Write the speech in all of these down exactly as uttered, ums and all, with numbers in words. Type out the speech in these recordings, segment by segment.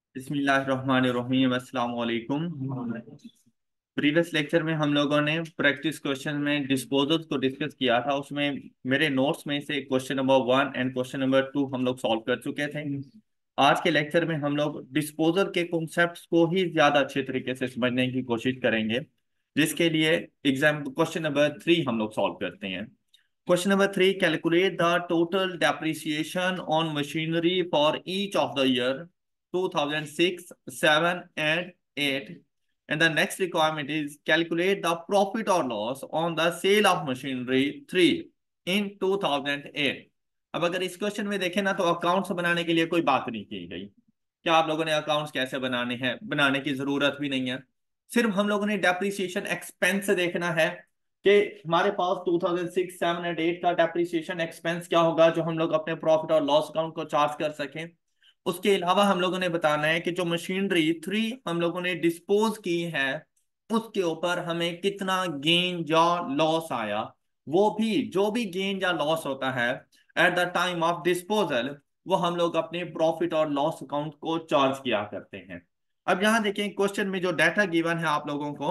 बिस्मिल्लाहिर्रहमानिर्रहीम अस्सलाम वालेकुम। प्रीवियस लेक्चर में हम लोगों ने प्रैक्टिस क्वेश्चन में डिस्पोजल्स को डिस्कस किया था। उसमें मेरे नोट्स में से question number one and question number two हम लोग सॉल्व कर चुके थे। आज के लेक्चर में हम लोग डिस्पोजल के कॉन्सेप्ट्स को ही ज्यादा अच्छे तरीके से समझने की कोशिश करेंगे, जिसके लिए एग्जाम क्वेश्चन नंबर थ्री हम लोग सॉल्व करते हैं। Question number three, calculate the total depreciation on machinery for each of the year two thousand six, seven, and eight. And the next requirement is calculate the profit or loss on the sale of machinery three in two thousand eight. अब अगर इस question में देखें ना, तो accounts बनाने के लिए कोई बात नहीं की गई। क्या आप लोगों ने अकाउंट्स कैसे बनाने हैं, बनाने की जरूरत भी नहीं है। सिर्फ हम लोगों ने डेप्रिसिएशन एक्सपेंस देखना है कि हमारे पास two thousand six, seven and eight का डेप्रिसिएशन एक्सपेंस क्या होगा, जो हम लोग अपने प्रॉफिट और लॉस अकाउंट को चार्ज कर सकें। उसके अलावा हम लोगों ने बताना है कि जो मशीनरी थ्री हम लोगों ने डिस्पोज की है, उसके ऊपर हमें कितना गेन या लॉस आया। वो भी जो भी गेन या लॉस होता है at the time of disposal, वो हम लोग अपने प्रॉफिट और लॉस अकाउंट को चार्ज किया करते हैं। अब यहां देखें, क्वेश्चन में जो डाटा गिवन है आप लोगों को,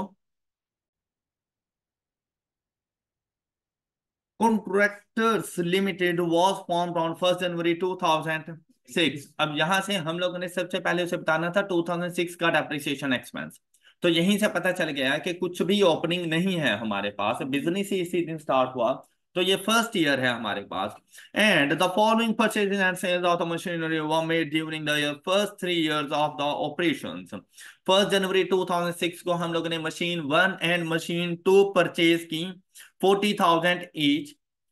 contractors limited was formed on first January two thousand six. अब यहां से हम लोगों ने सबसे पहले उसे बताना था टू थाउजेंड सिक्स का डेप्रिसिएशन एक्सपेंस। तो यहीं से पता चल गया कि कुछ भी ओपनिंग नहीं है हमारे पास, बिजनेस ही इसी दिन स्टार्ट हुआ। तो ये फर्स्ट ईयर है हमारे पास। And the following purchasing and sales of the machinery were made during the first three years of the operations. First January two thousand six को हम लोगों ने machine one and machine two purchase की, forty thousand each.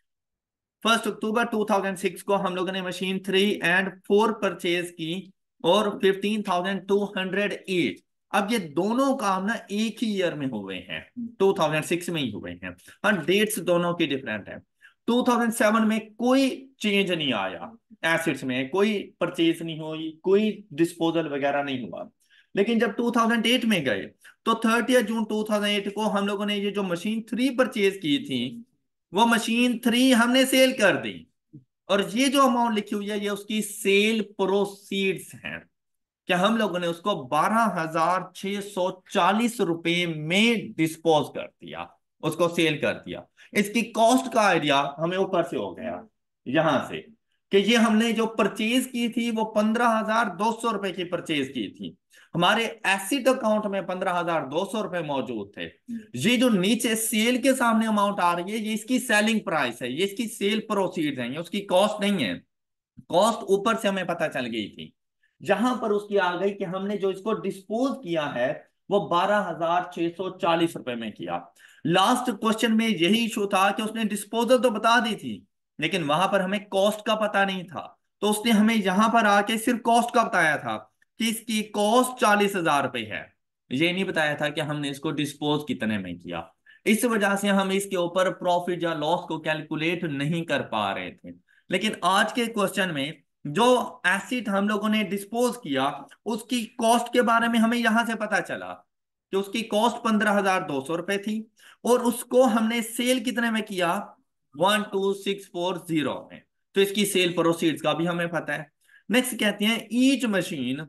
First October two thousand six को हम लोगों ने machine three and four purchase की और fifteen thousand two hundred each. अब ये दोनों काम ना एक ही ईयर में हुए हैं, टू थाउजेंड सिक्स में ही हुए हैं। हाँ, डेट्स दोनों की डिफरेंट है। टू थाउजेंड सेवन में कोई चेंज नहीं आया, एसेट्स में कोई परचेज नहीं हुई, कोई डिस्पोजल वगैरह नहीं हुआ। लेकिन जब टू थाउजेंड एट में गए, तो thirty June two thousand eight को हम लोगों ने ये जो मशीन थ्री परचेज की थी, वो मशीन थ्री हमने सेल कर दी। और ये जो अमाउंट लिखी हुई है, ये उसकी सेल प्रोसीड्स हैं। क्या हम लोगों ने उसको बारह हजार छह सौ चालीस रुपए में डिस्पोज कर दिया, उसको सेल कर दिया। इसकी कॉस्ट का आइडिया हमें ऊपर से हो गया यहां से, कि ये हमने जो परचेज की थी वो पंद्रह हजार दो सौ रुपए की परचेज की थी। हमारे एसिड अकाउंट में पंद्रह हजार दो सौ रुपए मौजूद थे। ये जो नीचे सेल के सामने अमाउंट आ रही है, ये इसकी सेलिंग प्राइस है, ये इसकी सेल प्रोसीड है, ये उसकी कॉस्ट नहीं है। कॉस्ट ऊपर से हमें पता चल गई थी। जहां पर उसकी आ गई कि हमने जो इसको डिस्पोज किया है, वो बारह हजार छह सौ चालीस रुपए में किया। लास्ट क्वेश्चन में यही इशू था कि उसने डिस्पोजल तो बता दी थी, लेकिन वहां पर हमें कॉस्ट का पता नहीं था। तो उसने हमें यहां पर आके सिर्फ कॉस्ट का बताया था कि इसकी कॉस्ट चालीस हजार रुपए है। ये नहीं बताया था कि हमने इसको डिस्पोज कितने में किया। इस वजह से हम इसके ऊपर प्रॉफिट या लॉस को कैलकुलेट नहीं कर पा रहे थे। लेकिन आज के क्वेश्चन में जो एसिड हम लोगों ने डिस्पोज किया, उसकी कॉस्ट के बारे में हमें यहां से पता चला कि उसकी कॉस्ट पंद्रह हजार दो सौ रुपए थी, और उसको हमने सेल कितने में किया, one two six four zero में। तो इसकी सेल प्रोसीड्स का भी हमें पता है। नेक्स्ट कहते हैं ईच मशीन।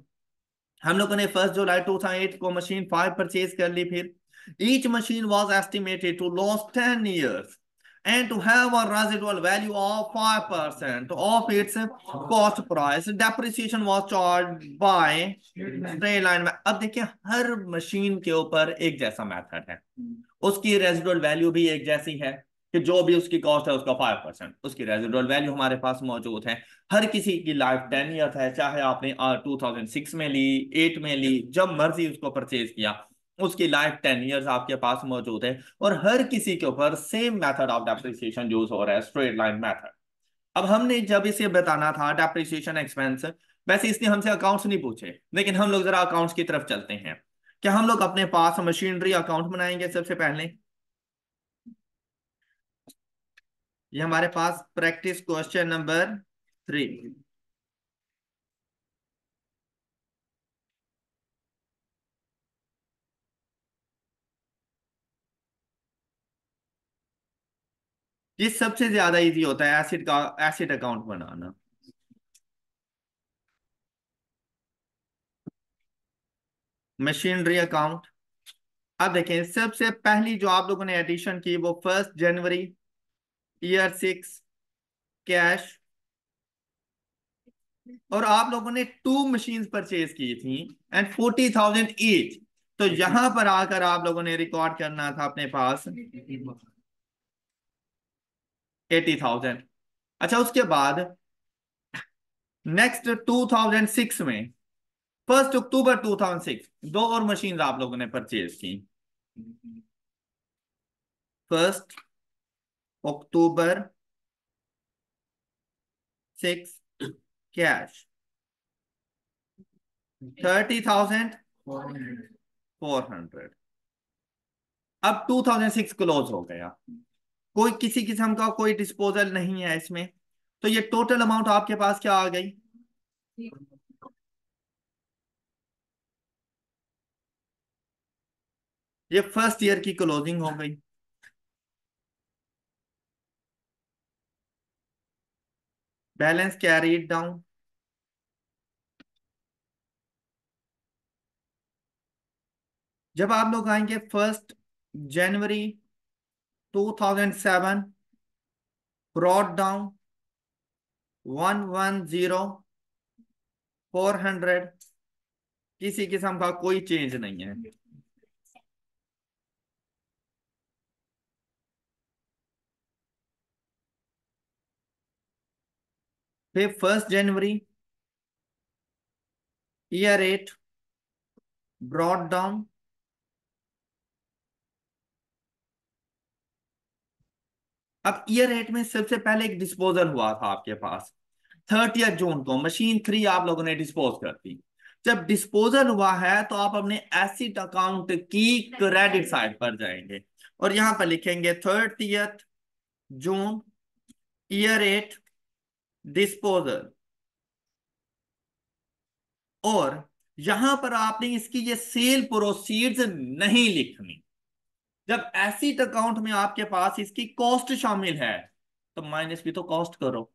हम लोगों ने first July two thousand eight को मशीन फाइव परचेज कर ली। फिर each machine was estimated to last ten years and to have a residual value of five percent of its cost price. Depreciation was charged by straight line. अब देखिए, हर machine के ऊपर एक जैसा method है, उसकी रेजिडुअल वैल्यू भी एक जैसी है कि जो भी उसकी कॉस्ट है उसका फाइव परसेंट उसकी रेजिडुअल वैल्यू हमारे पास मौजूद है। हर किसी की लाइफ टेन ईयर है, चाहे आपने टू थाउजेंड सिक्स में ली, एट में ली, जब मर्जी उसको परचेज किया, उसकी लाइफ टेन इयर्स आपके पास मौजूद है। और हर किसी के ऊपर same method of depreciation use हो रहा है, स्ट्रेट लाइन मेथड। अब हमने जब इसे बताना था डेप्रिसिएशन एक्सपेंस, वैसे इसने हमसे अकाउंट्स नहीं पूछे, लेकिन हम लोग जरा अकाउंट्स की तरफ चलते हैं। क्या हम लोग अपने पास मशीनरी अकाउंट बनाएंगे सबसे पहले। ये हमारे पास प्रैक्टिस क्वेश्चन नंबर थ्री। ये सबसे ज्यादा इजी होता है एसिड का, एसिड अकाउंट बनाना। Machinery account. अब देखें, सबसे पहली जो आप लोगों ने एडिशन की वो first January, year six, cash. और आप लोगों ने टू मशीन्स परचेज की थी एंड फोर्टी थाउजेंड ईच। तो यहां पर आकर आप लोगों ने रिकॉर्ड करना था अपने पास एटी थाउजेंड। अच्छा, उसके बाद नेक्स्ट टू थाउजेंड सिक्स में, first October two thousand six, दो और मशीन आप लोगों ने परचेज की। First October, six, cash, thirty thousand four hundred. अब टू थाउजेंड सिक्स क्लोज हो गया, कोई किसी किस्म का कोई डिस्पोजल नहीं है इसमें। तो ये टोटल अमाउंट आपके पास क्या आ गई? ये फर्स्ट ईयर की क्लोजिंग हो गई। Balance carried down. जब आप लोग आएंगे first January two thousand seven, brought down one one zero four hundred, किसी किस्म का कोई चेंज नहीं है। फिर first January, year eight, brought down अब ईयर एट में सबसे पहले एक डिस्पोजल हुआ था आपके पास थर्टियथ जून को, मशीन थ्री आप लोगों ने डिस्पोज कर दी। जब डिस्पोजल हुआ है तो आप अपने एसिड अकाउंट की क्रेडिट साइड पर जाएंगे और यहां पर लिखेंगे thirtieth June, year eight, disposal. और यहां पर आपने इसकी ये सेल प्रोसीड्स नहीं लिखनी। जब एसिड अकाउंट में आपके पास इसकी कॉस्ट शामिल है तो माइनस भी तो कॉस्ट करो।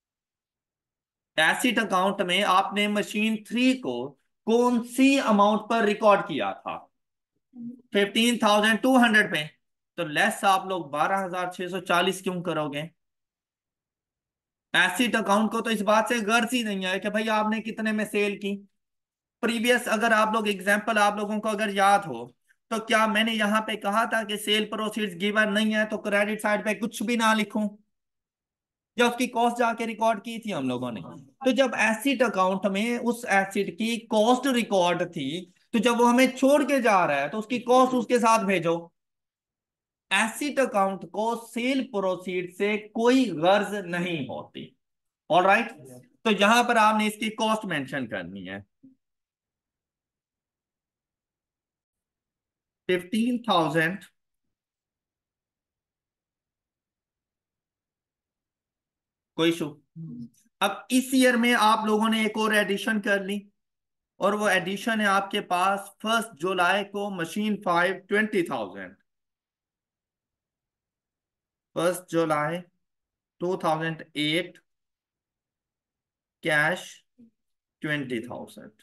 एसिड अकाउंट में आपने मशीन थ्री को कौन सी अमाउंट पर रिकॉर्ड किया था? फिफ्टीन थाउजेंड टू हंड्रेड पे। तो लेस आप लोग बारह हजार छह सौ चालीस क्यों करोगे? एसिड अकाउंट को तो इस बात से गर्ज ही नहीं है कि भाई आपने कितने में सेल की। प्रीवियस अगर आप लोग एग्जांपल आप लोगों को अगर याद हो, तो क्या मैंने यहां पे कहा था कि सेल प्रोसीड्स गिवन नहीं है तो क्रेडिट साइड पे कुछ भी ना लिखूं, या उसकी कॉस्ट जाके रिकॉर्ड की थी हम लोगों ने? तो जब एसिड अकाउंट में उस एसिड की कॉस्ट रिकॉर्ड थी, तो जब वो हमें छोड़ के जा रहा है तो उसकी कॉस्ट उसके साथ भेजो। एसिड अकाउंट को सेल प्रोसीड से कोई गर्ज नहीं होती। ऑलराइट, तो यहां पर आपने इसकी कॉस्ट मेंशन करनी है। Fifteen thousand. कोई इशू? अब इस ईयर में आप लोगों ने एक और एडिशन कर ली, और वो एडिशन है आपके पास फर्स्ट जुलाई को, machine five, twenty thousand. First July two thousand eight, cash, twenty thousand.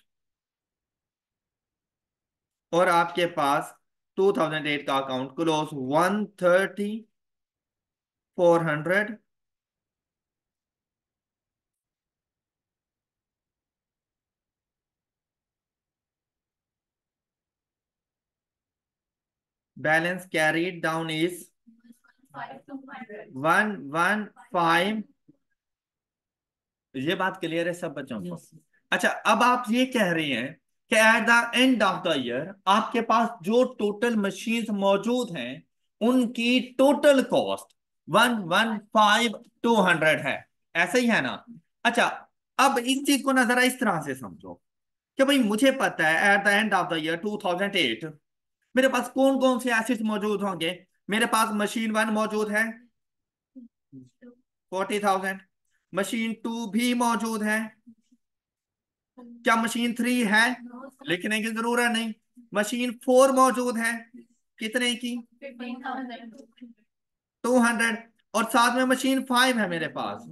और आपके पास टू थाउजेंड एट का account close one thirty four hundred. Balance carried down is one one five. ये बात clear है सब बच्चों को? अच्छा, अब आप ये कह रही हैं कि at the end of the year आपके पास जो टोटल मशीन्स मौजूद हैं उनकी total cost one one five two hundred है। ऐसा ही है ना? अच्छा, अब इस चीज को ना जरा इस तरह से समझो कि भाई मुझे पता है at the end of the year two thousand eight मेरे पास कौन कौन से एसिड्स मौजूद होंगे। मेरे पास मशीन वन मौजूद है, फोर्टी थाउजेंड। मशीन टू भी मौजूद है। क्या मशीन थ्री है? लिखने की जरूरत नहीं। मशीन फोर मौजूद है, कितने की? Two hundred. और साथ में मशीन फाइव है मेरे पास।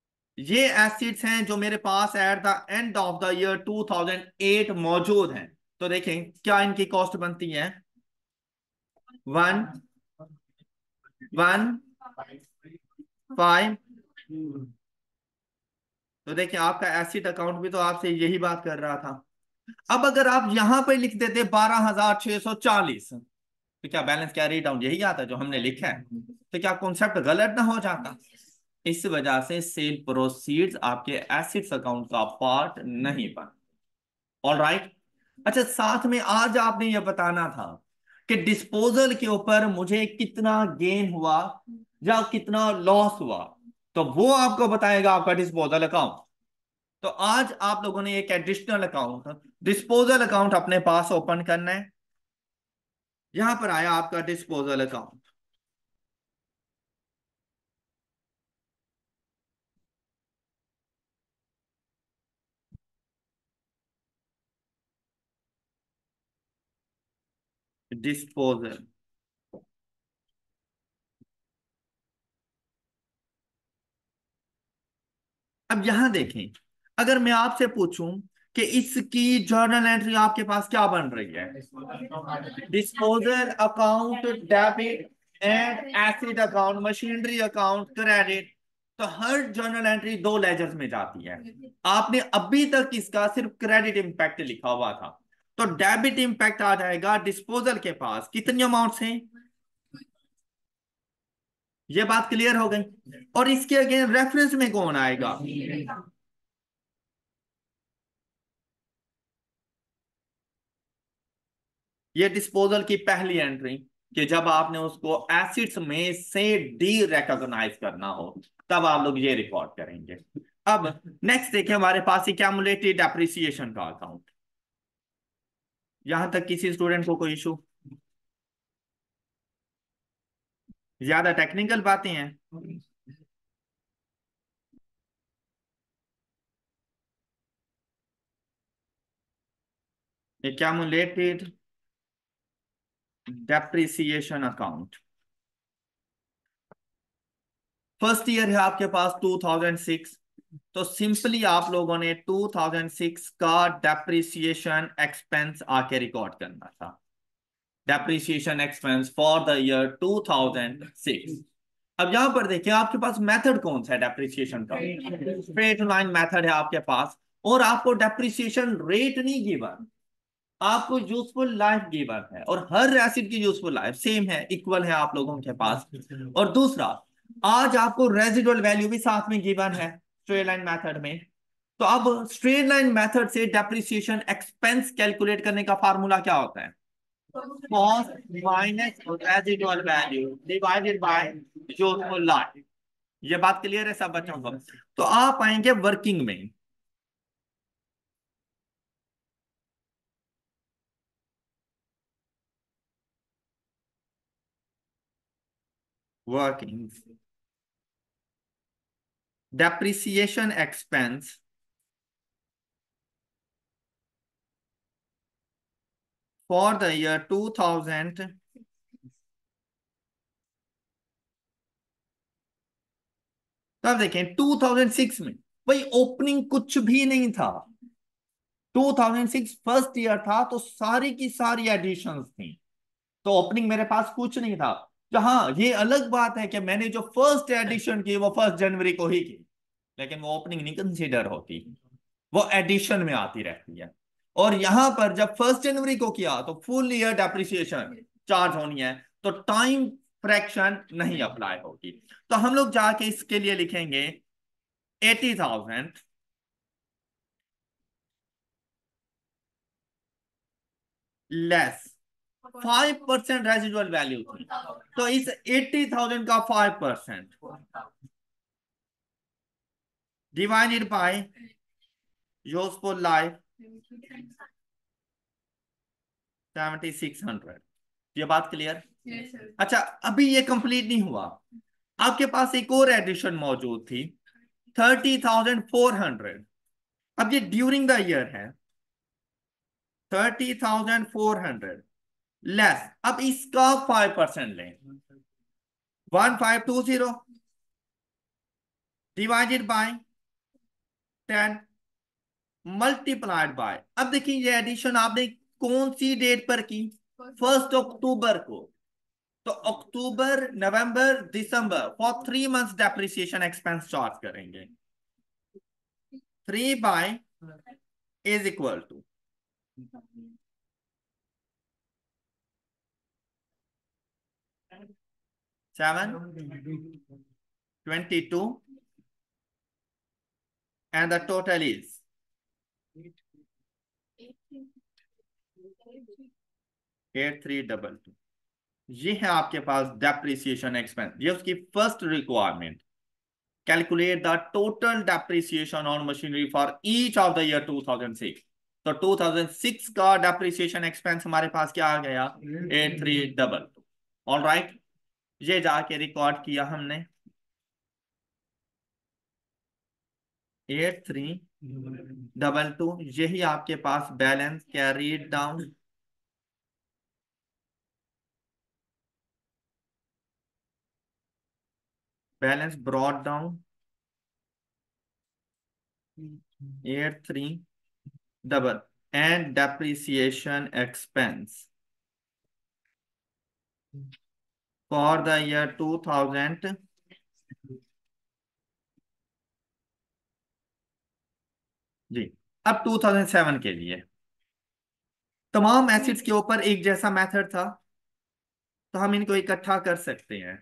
ये एसिड्स हैं जो मेरे पास at the end of the year two thousand eight मौजूद हैं। तो देखें क्या इनकी कॉस्ट बनती है, वन वन फाइव। तो देखिए आपका एसिड अकाउंट भी तो आपसे यही बात कर रहा था। अब अगर आप यहां पे लिख देते बारह हजार छह सौ चालीस, तो क्या बैलेंस कैरी डाउन यही आता जो हमने लिखा है? तो क्या कॉन्सेप्ट गलत ना हो जाता? इस वजह से सेल प्रोसीड्स आपके एसिड्स अकाउंट का पार्ट नहीं बन। All right. अच्छा, साथ में आज आपने यह बताना था कि डिस्पोजल के ऊपर मुझे कितना गेन हुआ या कितना लॉस हुआ, तो वो आपको बताएगा आपका डिस्पोजल अकाउंट। तो आज आप लोगों ने एक एडिशनल अकाउंट, डिस्पोजल अकाउंट अपने पास ओपन करना है। यहां पर आया आपका डिस्पोजल अकाउंट। डिस्पोजल। अब यहां देखें, अगर मैं आपसे पूछूं कि इसकी जर्नल एंट्री आपके पास क्या बन रही है, disposal account, debit and asset account, machinery account, credit, तो हर जर्नल एंट्री दो लेजर्स में जाती है। आपने अभी तक इसका सिर्फ क्रेडिट इंपैक्ट लिखा हुआ था, तो डेबिट इंपैक्ट आ जाएगा डिस्पोजल के पास कितनी अमाउंट है। ये बात क्लियर हो गई। और इसके अगेन रेफरेंस में कौन आएगा? ये डिस्पोजल की पहली एंट्री, कि जब आपने उसको एसिड्स में से डी रिकॉग्नाइज करना हो तब आप लोग ये रिकॉर्ड करेंगे। अब नेक्स्ट देखिए, हमारे पास एक्यूमुलेटेड डेप्रिसिएशन का अकाउंट। यहां तक किसी स्टूडेंट को कोई इशू? ज्यादा टेक्निकल बातें हैं? Accumulated depreciation account, first year है आपके पास टू थाउजेंड सिक्स। तो सिंपली आप लोगों ने टू थाउजेंड सिक्स का डेप्रिसिएशन एक्सपेंस आके रिकॉर्ड करना था। Depreciation expense for the year two thousand six. अब यहां पर देखिए आपके पास मेथड कौन सा है डेप्रिसिएशन का? स्ट्रेट लाइन मेथड है आपके पास। और आपको डेप्रिसिएशन रेट नहीं गिवन, आपको यूजफुल लाइफ गिवन है, और हर एसिड की यूजफुल लाइफ सेम है, इक्वल है आप लोगों के पास। और दूसरा, आज आपको रेजिडुअल वैल्यू भी साथ में गिवन है स्ट्रेट लाइन मेथड में। तो अब स्ट्रेट लाइन मेथड से डेप्रिसिएशन एक्सपेंस कैलकुलेट करने का फार्मूला क्या होता है? Cost minus residual value divided by useful life. ये बात क्लियर है सब बच्चों को? तो आप आएंगे वर्किंग में। Working, depreciation expense for the year two thousand. तब देखें टू थाउजेंड सिक्स में भाई ओपनिंग कुछ भी नहीं था। Two thousand six first year था, तो सारी की सारी एडिशंस थी, तो ओपनिंग मेरे पास कुछ नहीं था। तो हाँ, ये अलग बात है कि मैंने जो फर्स्ट एडिशन की वो फर्स्ट जनवरी को ही की, लेकिन वो ओपनिंग नहीं कंसीडर होती, वो एडिशन में आती रहती है। और यहां पर जब फर्स्ट जनवरी को किया तो फुल ईयर डेप्रिसिएशन चार्ज होनी है, तो टाइम फ्रैक्शन नहीं अप्लाई होगी। तो हम लोग जाके इसके लिए लिखेंगे eighty thousand, less five percent residual value थी, तो इस एट्टी थाउजेंड का five percent, divided by useful life seventy six hundred. ये बात क्लियर? अच्छा, अभी ये कंप्लीट नहीं हुआ, आपके पास एक और एडिशन मौजूद थी, थर्टी थाउजेंड फोर हंड्रेड। अब ये ड्यूरिंग द ईयर है, thirty thousand four hundred, less, अब इसका फाइव परसेंट लें, one five two zero, divided by ten, multiplied by, अब देखिए ये एडिशन आपने कौन सी डेट पर की? फर्स्ट अक्टूबर को। तो अक्टूबर, नवंबर, दिसंबर, for three months depreciation expense charge करेंगे। Three by is equal to seven twenty two and the total is eight three double two. ये है आपके पास डेप्रिसिएशन एक्सपेंस, ये उसकी first requirement. Calculate the total depreciation on machinery for each of the year two thousand six. तो two thousand six का depreciation expense हमारे पास क्या आ गया? Eight three double to. All right, ये जाके रिकॉर्ड किया हमने। एट थ्री डबल टू, यही आपके पास balance carried down, balance brought down eight three double and depreciation expense for the year two thousand. जी, अब टू थाउजेंड सेवन के लिए तमाम एसिड्स के ऊपर एक जैसा मेथड था, तो हम इनको इकट्ठा कर सकते हैं।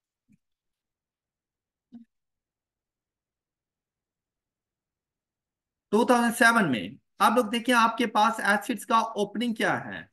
टू थाउजेंड सेवन में आप लोग देखिए आपके पास एसिड्स का ओपनिंग क्या है?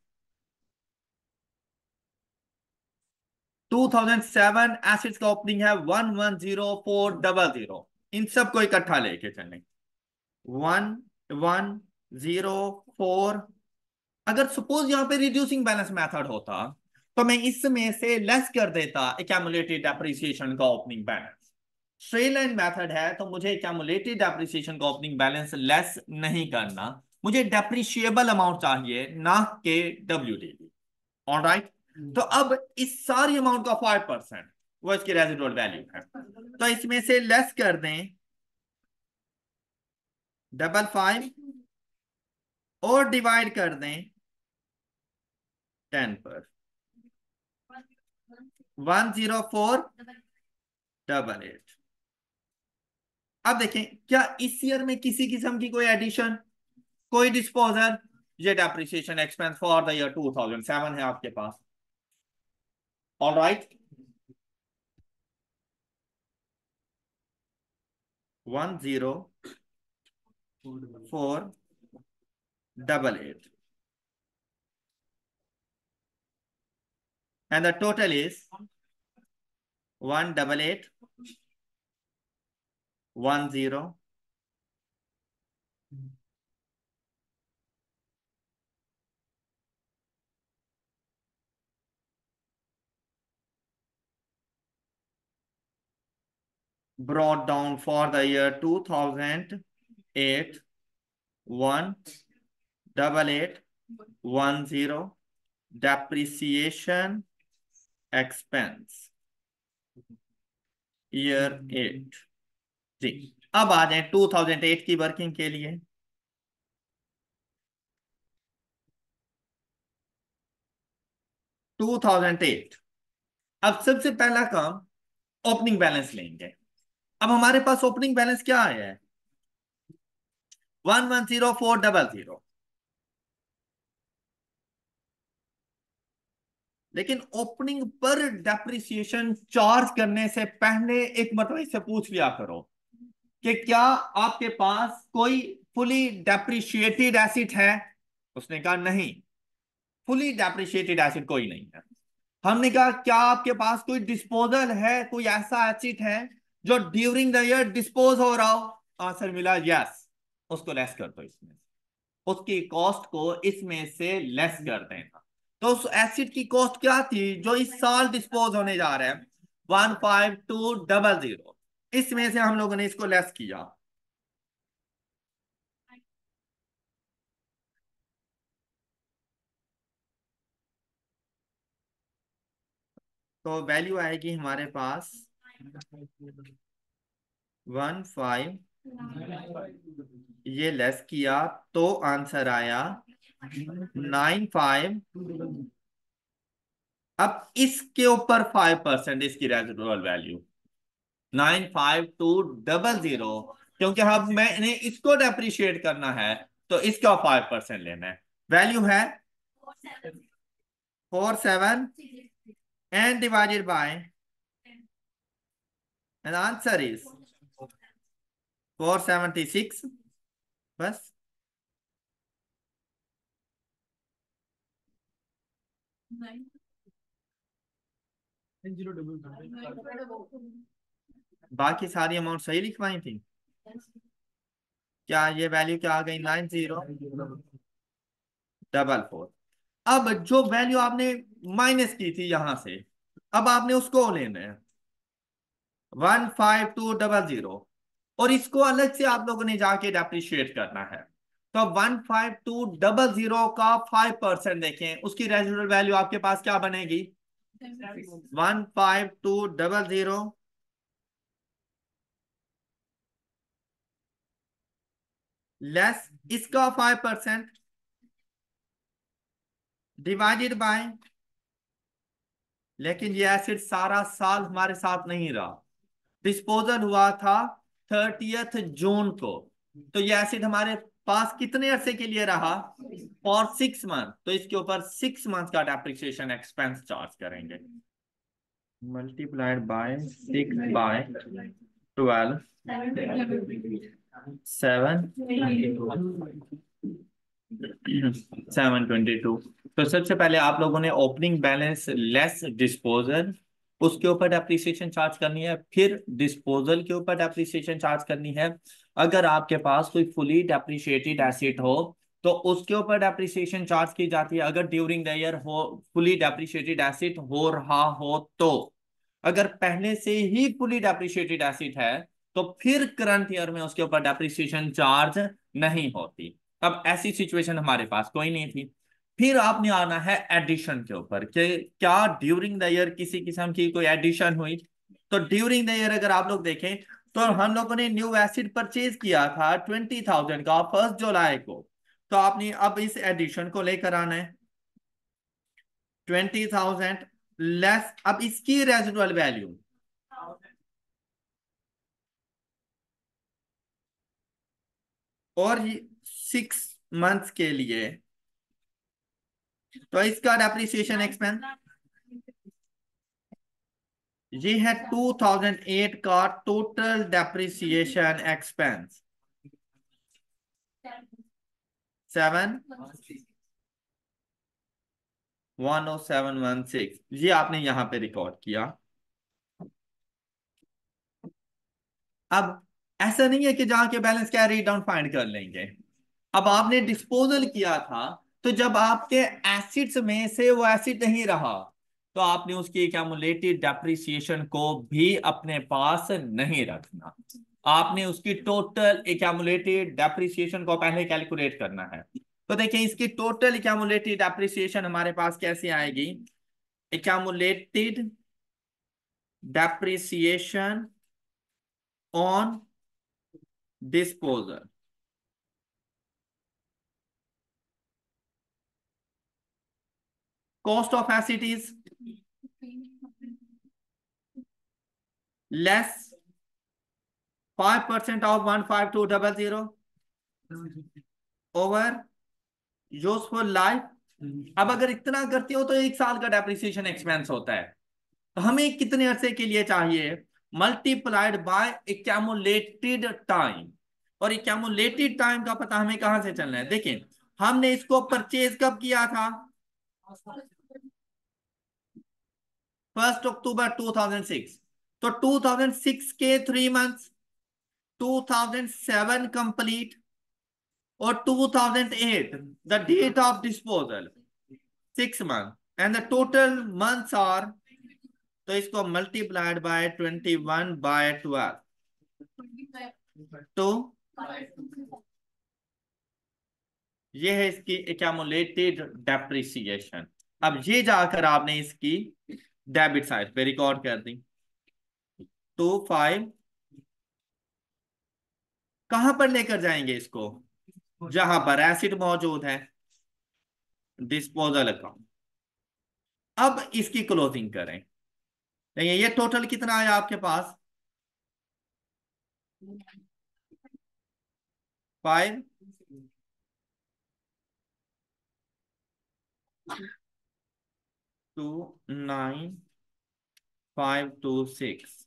टू थाउजेंड सेवन एसिड्स का ओपनिंग है one one zero four double zero. इन सबको इकट्ठा लेके चलें। One one zero four. अगर सपोज यहां पे रिड्यूसिंग बैलेंस मेथड होता तो मैं इसमें से लेस कर देता एक्यूमुलेटेड डेप्रिसिएशन का opening balance. Straight line method है तो मुझे एक्यूमुलेटेड डेप्रिसिएशन का ओपनिंग बैलेंस लेस नहीं करना, मुझे डेप्रिशिएबल अमाउंट चाहिए, ना के W D B. All right, तो अब इस सारी अमाउंट का फाइव परसेंट वो इसकी रेजिडुअल वैल्यू है, तो इसमें से लेस कर दें डबल फाइव और डिवाइड कर दें टेन पर। One zero four double eight. अब देखें क्या इस ईयर में किसी किस्म की कोई एडिशन, कोई डिस्पोजल? ये depreciation expense for the year two thousand seven है आपके पास। All right, one zero four double eight and the total is one double eight one zero brought down for the year two thousand eight one double eight one zero depreciation expense year eight। जी, अब आ जाए two thousand eight की working के लिए। To thousand eight, अब सबसे पहला काम ओपनिंग बैलेंस लेंगे। अब हमारे पास ओपनिंग बैलेंस क्या आया है? One one zero four double zero. लेकिन ओपनिंग पर डेप्रिसिएशन चार्ज करने से पहले एक मरतबा इससे पूछ लिया करो कि क्या आपके पास कोई फुली डेप्रिशिएटेड एसिड है? उसने कहा नहीं, फुली डेप्रिशिएटेड एसिड कोई नहीं है। हमने कहा क्या आपके पास कोई डिस्पोजल है, कोई ऐसा एसिड है जो ड्यूरिंग द ईयर डिस्पोज हो रहा हो? आंसर मिला यस। उसको लेस कर दो, इसमें उसकी कॉस्ट को इसमें से लेस कर देना। तो उस एसिड की कॉस्ट क्या थी जो इस साल डिस्पोज होने जा रहा है? One five two double zero. इसमें से हम लोगों ने इसको लेस किया, तो वैल्यू आएगी हमारे पास वन फाइव। ये लेस किया तो आंसर आया नाइन फाइव। अब इसके ऊपर फाइव परसेंट इसकी residual value, nine five two double zero, क्योंकि हम मैंने इसको डेप्रिशिएट करना है तो इसका फाइव परसेंट लेना है। वैल्यू है four seven, and divided by, and answer is four seventy six. बस। बाकी सारी अमाउंट सही लिखवाई थी। क्या ये वैल्यू क्या आ गई? Nine zero double four. अब जो वैल्यू आपने माइनस की थी यहां से, अब आपने उसको लेना है, one five two double zero, और इसको अलग से आप लोगों ने जाके डेप्रिशिएट करना है। तो one five two double zero का फाइव परसेंट देखें, उसकी रेजिडुअल वैल्यू आपके पास क्या बनेगी? One five two double zero less इसका फाइव परसेंट, डिवाइडेड बाय, लेकिन ये एसिड सारा साल हमारे साथ नहीं रहा, डिस्पोजल हुआ था थर्टियथ जून को। तो ये एसिड हमारे पास कितने अरसे के लिए रहा? For six month. तो इसके ऊपर सिक्स मंथ का डेप्रिसिएशन एक्सपेंस चार्ज करेंगे। Multiplied by six by twelve, seven, seven twenty two. तो सबसे पहले आप लोगों ने ओपनिंग बैलेंस लेस डिस्पोजल, उसके ऊपर डेप्रिसिएशन चार्ज करनी है, फिर डिस्पोजल के ऊपर डेप्रिसिएशन चार्ज करनी है। अगर आपके पास कोई फुली डेप्रिशिएटेड एसेट हो तो उसके ऊपर डेप्रिसिएशन चार्ज की जाती है, अगर ड्यूरिंग द ईयर हो फुली डेप्रिशिएटेड एसेट हो रहा हो तो। अगर पहले से ही फुली डेप्रिशिएटेड एसेट है तो फिर करंट ईयर में उसके ऊपर डेप्रिसिएशन चार्ज नहीं होती। अब ऐसी सिचुएशन हमारे पास कोई नहीं थी। फिर आपने आना है एडिशन के ऊपर कि क्या ड्यूरिंग द ईयर किसी किस्म की कोई एडिशन हुई। तो ड्यूरिंग द ईयर अगर आप लोग देखें तो हम लोगों ने न्यू एसिड परचेज किया था ट्वेंटी थाउजेंड का फर्स्ट जुलाई को। तो आपने अब इस एडिशन को लेकर आना है, ट्वेंटी थाउजेंड, लेस अब इसकी रेजिडुअल वैल्यू, और सिक्स मंथ्स के लिए। तो इसका डेप्रिसिएशन एक्सपेंस ये है टू थाउजेंड एट का total depreciation expense, seven one O seven one six, ये आपने यहां पे रिकॉर्ड किया। अब ऐसा नहीं है कि जाके बैलेंस कैरी डाउन फाइंड कर लेंगे। अब आपने डिस्पोजल किया था, तो जब आपके एसिड्स में से वो एसिड नहीं रहा तो आपने उसकी एक्यूमुलेटेड डेप्रिसिएशन को भी अपने पास नहीं रखना। आपने उसकी टोटल एक्यूमुलेटेड डेप्रिसिएशन को पहले कैलकुलेट करना है। तो देखिए इसकी टोटल एक्यूमुलेटेड डेप्रिसिएशन हमारे पास कैसे आएगी? Accumulated depreciation on disposal, cost of asset is less five percent of one five two double zero, over useful life. अब अगर इतना करते हो तो एक साल का डेप्रिसिएशन एक्सपेंस होता है। तो हमें कितने अरसे के लिए चाहिए? Multiplied by accumulated time. और एक्यूमुलेटेड टाइम का पता हमें कहां से चलना है? देखिए हमने इसको परचेज कब किया था? First October two thousand six. तो टू थाउजेंड सिक्स के three months, two thousand seven complete, और two thousand eight the date of disposal, six month, and the total months are, तो इसको multiplied by twenty one by twelve, तो ये है इसकी accumulated depreciation. अब ये जाकर आपने इसकी डेबिट साइड पे रिकॉर्ड कर दी। टू फाइव, कहां पर लेकर जाएंगे इसको? जहां पर एसिड मौजूद है। Disposal account. अब इसकी क्लोजिंग करें। देखिए ये टोटल कितना आया आपके पास, five two nine five two six,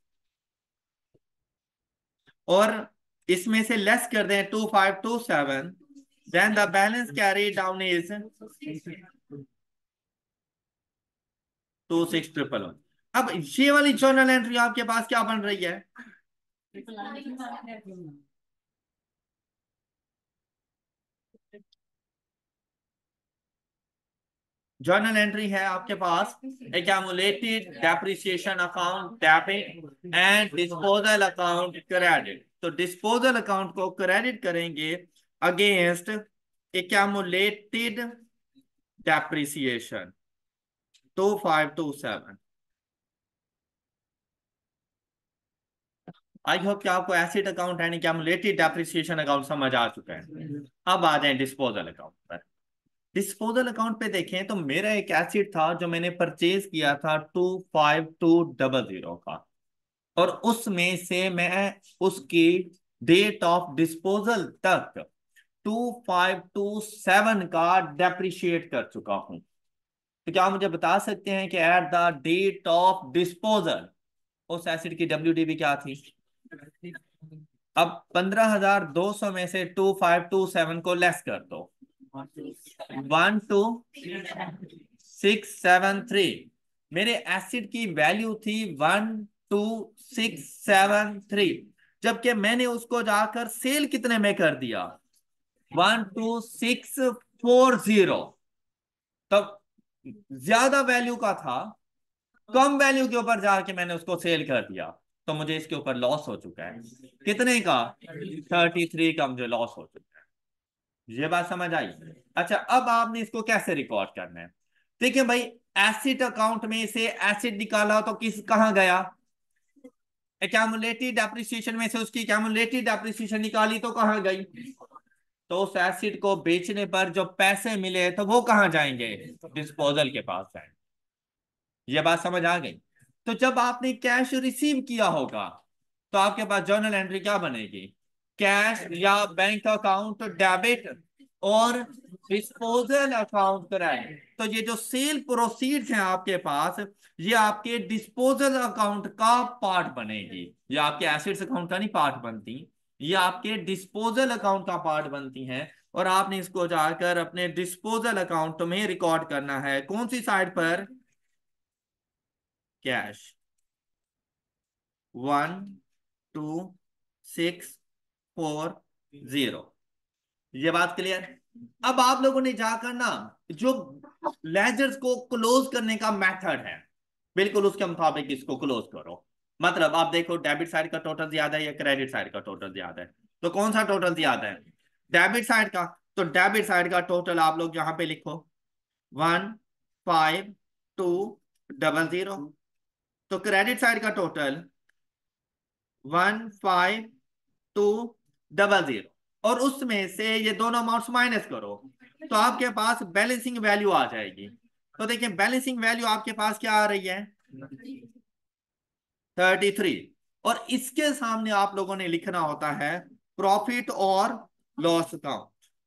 और इसमें से लेस कर दें two five two seven, then the balance carry down is two six triple one. अब ये वाली जर्नल एंट्री आपके पास क्या बन रही है, जर्नल एंट्री है आपके पास accumulated depreciation account debit and disposal account credit. तो डिस्पोजल अकाउंट को क्रेडिट करेंगे against accumulated depreciation two five two seven. I hope कि आपको asset account and accumulated depreciation account समझ आ चुका है। अब आ जाए डिस्पोजल अकाउंट पर। डिस्पोजल अकाउंट पे देखें तो मेरा एक एसिड था जो मैंने परचेज किया था two five two double zero का, और उसमें से मैं उसकी डेट ऑफ डिस्पोजल तक टू फाइव टू सेवन का डेप्रिशिएट कर चुका हूं। तो क्या आप मुझे बता सकते हैं कि at the date of disposal उस एसिड की डब्ल्यूडीबी क्या थी। अब पंद्रह हजार दो सौ में से टू फाइव टू सेवन को लेस कर दो, one two six seven three. मेरे एसिड की वैल्यू थी one two six seven three, जबकि मैंने उसको जाकर सेल कितने में कर दिया, one two six four zero. तब ज्यादा वैल्यू का था, कम वैल्यू के ऊपर जाके मैंने उसको सेल कर दिया, तो मुझे इसके ऊपर लॉस हो चुका है। कितने का, थर्टी थ्री का मुझे लॉस हो चुका है। ये बात समझ आई। अच्छा अब आपने इसको कैसे रिकॉर्ड करना है। देखिए भाई, एसिड अकाउंट में से एसिड निकाला तो किस कहां गया, एक्यूमुलेटेड डेप्रिसिएशन में से उसकी एक्यूमुलेटेड डेप्रिसिएशन निकाली तो कहां गई, तो उस एसिड को बेचने पर जो पैसे मिले तो वो कहां जाएंगे, डिस्पोजल के पास जाएंगे। ये बात समझ आ गई। तो जब आपने कैश रिसीव किया होगा तो आपके पास जर्नल एंट्री क्या बनेगी, कैश या बैंक अकाउंट डेबिट और डिस्पोजल अकाउंट क्रेडिट। तो ये जो सेल प्रोसीड्स हैं आपके पास, ये आपके डिस्पोजल अकाउंट का पार्ट बनेगी। ये आपके एसेट्स अकाउंट का नहीं पार्ट बनती, ये आपके डिस्पोजल अकाउंट का पार्ट बनती हैं। और आपने इसको जाकर अपने डिस्पोजल अकाउंट में रिकॉर्ड करना है। कौन सी साइड पर, cash one two six four zero. ये बात क्लियर। अब आप लोगों ने जाकर ना जो लेजर्स को क्लोज करने का मेथड है, बिल्कुल उसके मुताबिक इसको क्लोज करो। मतलब आप देखो डेबिट साइड का टोटल ज्यादा है या क्रेडिट साइड का टोटल ज्यादा है, तो कौन सा टोटल ज्यादा है, डेबिट साइड का। तो डेबिट साइड का टोटल आप लोग यहां पे लिखो, one five two double zero. तो क्रेडिट साइड का total one five two double zero, और उसमें से ये दोनों अमाउंट्स माइनस करो तो आपके पास बैलेंसिंग वैल्यू आ जाएगी। तो देखिए बैलेंसिंग वैल्यू आपके पास क्या आ रही है, थर्टी थ्री। और इसके सामने आप लोगों ने लिखना होता है प्रॉफिट और loss account.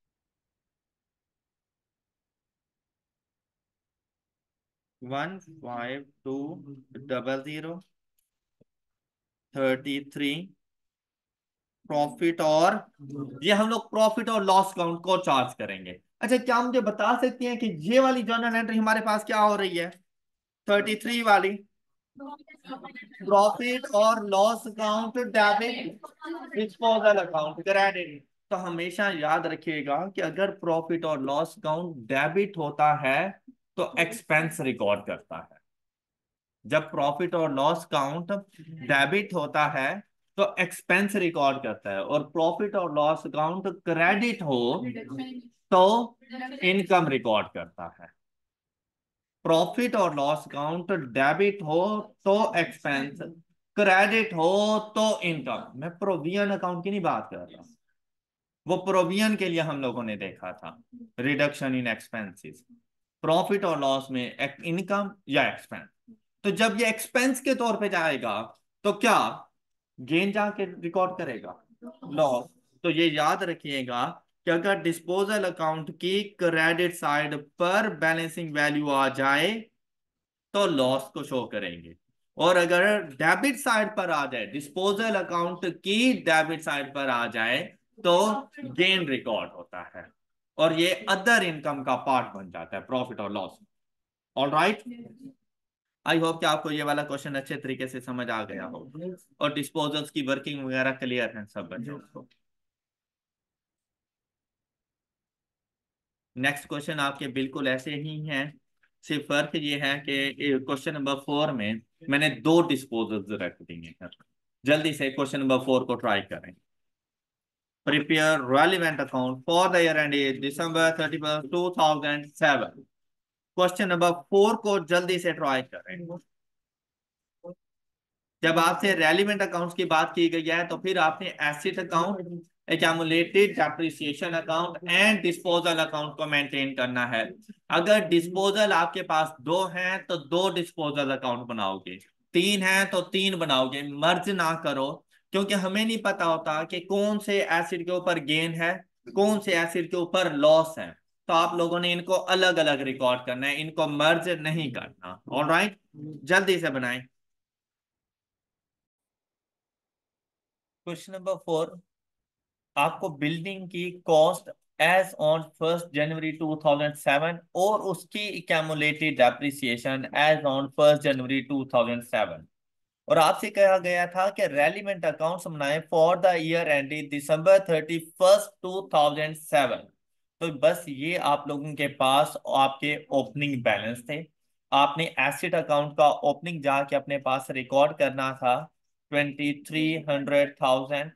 One five two double zero thirty three, profit और, ये हम लोग प्रॉफिट और लॉस अकाउंट को चार्ज करेंगे। अच्छा क्या मुझे बता सकती हैं कि ये वाली जर्नल एंट्री हमारे पास क्या हो रही है, थर्टी थ्री वाली, प्रॉफिट और loss account debit disposal account credit. तो हमेशा याद रखिएगा कि अगर प्रॉफिट और लॉस अकाउंट डेबिट होता है तो एक्सपेंस रिकॉर्ड करता है, जब प्रॉफिट और लॉस अकाउंट डेबिट होता है तो एक्सपेंस रिकॉर्ड करता है, और प्रॉफिट और लॉस अकाउंट क्रेडिट हो तो इनकम रिकॉर्ड करता है। प्रॉफिट और लॉस अकाउंट डेबिट हो तो एक्सपेंस, क्रेडिट हो तो इनकम। मैं प्रोविजन अकाउंट की नहीं बात कर रहा, वो प्रोविजन के लिए हम लोगों ने देखा था, रिडक्शन इन एक्सपेंसेस। प्रॉफिट और लॉस में इनकम या एक्सपेंस। तो जब ये एक्सपेंस के तौर पे जाएगा तो क्या गेन जाके रिकॉर्ड करेगा, लॉस। तो ये याद रखिएगा कि अगर डिस्पोजल अकाउंट की क्रेडिट साइड पर बैलेंसिंग वैल्यू आ जाए तो लॉस को शो करेंगे, और अगर डेबिट साइड पर आ जाए, डिस्पोजल अकाउंट की डेबिट साइड पर आ जाए तो गेन रिकॉर्ड होता है, और ये अदर इनकम का पार्ट बन जाता है प्रॉफिट और loss. All right, I hope कि आपको ये वाला क्वेश्चन अच्छे तरीके से समझ आ गया हो, और डिस्पोजल्स की वर्किंग वगैरह क्लियर है सब बच्चों को। नेक्स्ट क्वेश्चन आपके बिल्कुल ऐसे ही हैं, सिर्फ फर्क ये है कि क्वेश्चन नंबर फोर में मैंने दो डिस्पोजल्स रख दिए हैं। जल्दी से क्वेश्चन नंबर फोर को ट्राई करें। Prepare relevant account for the year end December thirty first two thousand seven. Question number four को जल्दी से ट्राई करें। जब आपसे रेलिवेंट अकाउंट्स की बात की गई है तो फिर आपने asset account, accumulated depreciation account and disposal account को मेंटेन करना है। अगर डिस्पोजल आपके पास दो हैं तो दो डिस्पोजल अकाउंट बनाओगे, तीन है तो तीन बनाओगे, मर्ज ना करो, क्योंकि हमें नहीं पता होता कि कौन से एसिड के ऊपर गेन है, कौन से एसिड के ऊपर लॉस है। तो आप लोगों ने इनको अलग अलग रिकॉर्ड करना है, इनको मर्ज नहीं करना। ऑलराइट, जल्दी से बनाएं। क्वेश्चन नंबर फोर, आपको बिल्डिंग की cost as on first January two thousand seven और उसकी accumulated depreciation as on first January two thousand seven, और आपसे कहा गया था कि रेलिवेंट अकाउंट्स बनाए for the year ended December thirty first two thousand seven. तो बस ये आप लोगों के पास आपके ओपनिंग बैलेंस थे। आपने एसेट अकाउंट का ओपनिंग जाके अपने पास रिकॉर्ड करना था twenty three hundred thousand,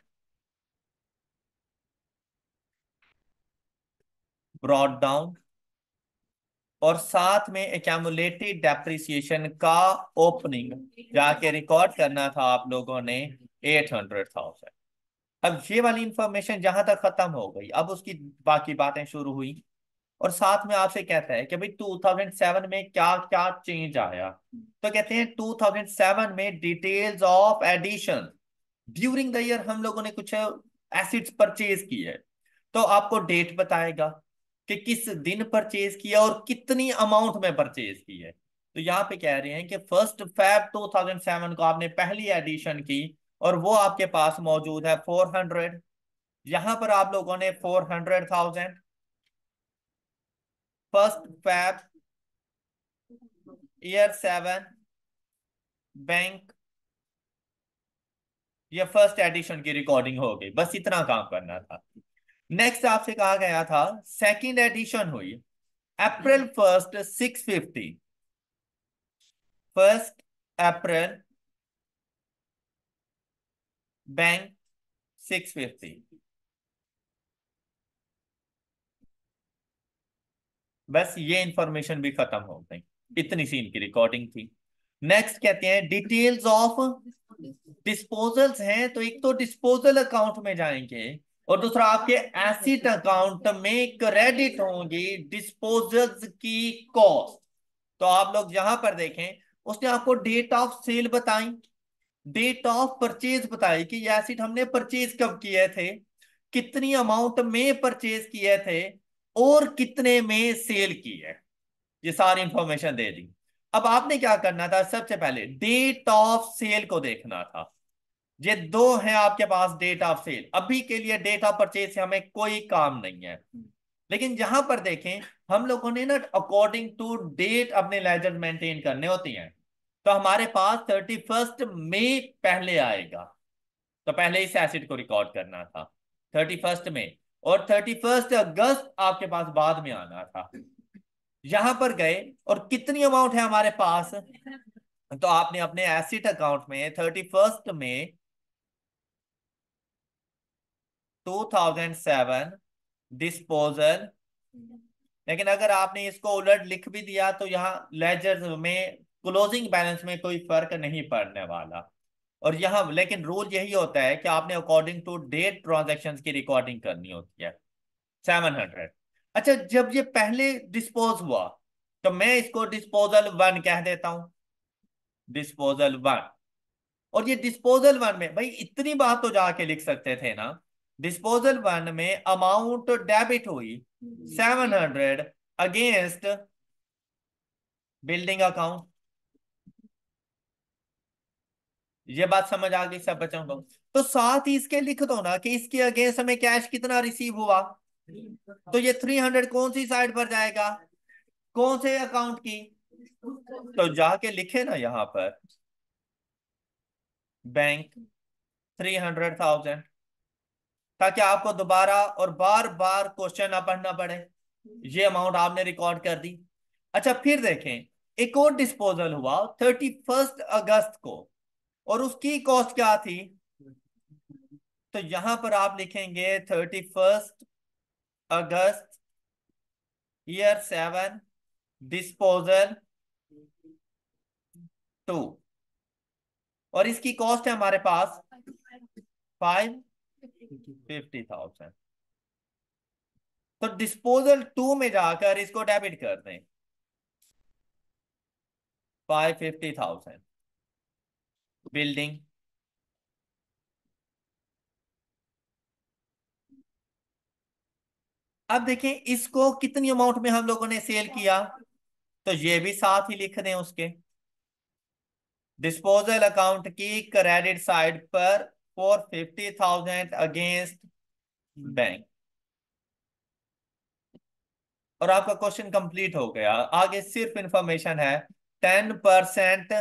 brought down, और साथ में एक्यूमुलेटेड डेप्रिसिएशन का ओपनिंग जाके रिकॉर्ड करना था आप लोगों ने एट हंड्रेड थाउजेंड। अब ये वाली इंफॉर्मेशन जहां तक खत्म हो गई, अब उसकी बाकी बातें शुरू हुई, और साथ में आपसे कहता है कि भाई टू थाउजेंड सेवन में क्या क्या चेंज आया। तो कहते हैं टू थाउजेंड सेवन में details of addition during the year हम लोगों ने कुछ एसिड्स परचेज की है, तो आपको डेट बताएगा कि किस दिन परचेज किया और कितनी अमाउंट में परचेज की है। तो यहाँ पे कह रहे हैं कि first Feb two thousand seven को आपने पहली एडिशन की और वो आपके पास मौजूद है फोर हंड्रेड। यहां पर आप लोगों ने four hundred thousand, first Feb year seven bank, ये फर्स्ट एडिशन की रिकॉर्डिंग हो गई, बस इतना काम करना था। नेक्स्ट आपसे कहा गया था सेकंड एडिशन हुई April first six fifty, first April bank six fifty. बस ये इंफॉर्मेशन भी खत्म हो गई, इतनी सी इनकी रिकॉर्डिंग थी। नेक्स्ट कहते हैं डिटेल्स ऑफ डिस्पोजल्स हैं, तो एक तो डिस्पोजल अकाउंट में जाएंगे और दूसरा आपके एसिड अकाउंट में क्रेडिट होंगी डिस्पोजल्स की कॉस्ट। तो आप लोग यहां पर देखें, उसने आपको डेट ऑफ सेल बताई, डेट ऑफ परचेज बताई कि ये एसिड हमने परचेज कब किए थे, कितनी अमाउंट में परचेज किए थे, और कितने में सेल की है, ये सारी इंफॉर्मेशन दे दी। अब आपने क्या करना था, सबसे पहले डेट ऑफ सेल को देखना था। ये दो हैं आपके पास डेट ऑफ सेल, अभी के लिए डेट ऑफ परचेज से हमें कोई काम नहीं है। लेकिन यहां पर देखें, हम लोगों ने ना अकॉर्डिंग टू डेट अपने लेजर मेंटेन करने होती हैं। तो हमारे पास थर्टी फर्स्ट मई पहले आएगा, तो पहले इस एसिड को रिकॉर्ड करना था थर्टी फर्स्ट में, और थर्टी फर्स्ट अगस्त आपके पास बाद में आना था। यहां पर गए और कितनी अमाउंट है हमारे पास, तो आपने अपने एसिड अकाउंट में थर्टी फर्स्ट में टू थाउजेंड सेवन डिस्पोजल, लेकिन अगर आपने इसको उलट लिख भी दिया तो यहाँ लेजर में क्लोजिंग बैलेंस में कोई फर्क नहीं पड़ने वाला। और यहाँ लेकिन रूल यही होता है कि आपने अकॉर्डिंग टू डेट ट्रांजेक्शन की रिकॉर्डिंग करनी होती है सेवन हंड्रेड। अच्छा, जब ये पहले डिस्पोज हुआ तो मैं इसको डिस्पोजल वन कह देता हूं, डिस्पोजल वन। और ये डिस्पोजल वन में भाई इतनी बात तो जाके लिख सकते थे ना, डिस्पोजल वन में अमाउंट डेबिट हुई seven hundred against building account. ये बात समझ आ गई सब बच्चों को? तो साथ ही इसके लिख दो ना कि इसके अगेंस्ट हमें कैश कितना रिसीव हुआ। तो ये थ्री हंड्रेड कौन सी साइड पर जाएगा, कौन से अकाउंट की? तो जाके लिखे ना यहां पर बैंक थ्री हंड्रेड थाउजेंड, ताकि आपको दोबारा और बार बार क्वेश्चन ना पढ़ना पड़े। ये अमाउंट आपने रिकॉर्ड कर दी। अच्छा फिर देखें, एक और डिस्पोजल हुआ थर्टी फर्स्ट अगस्त को, और उसकी कॉस्ट क्या थी? तो यहां पर आप लिखेंगे thirty first August, year seven, disposal two, और इसकी कॉस्ट है हमारे पास फाइव फिफ्टी थाउजेंड। तो डिस्पोजल टू में जाकर इसको डेबिट कर दें, फाइव फिफ्टी थाउजेंड। बिल्डिंग, अब देखें इसको कितनी अमाउंट में हम लोगों ने सेल किया, तो ये भी साथ ही लिख दें उसके। डिस्पोजल अकाउंट की क्रेडिट साइड पर four fifty thousand against bank, और आपका क्वेश्चन कंप्लीट हो गया। आगे सिर्फ इंफॉर्मेशन है, ten percent,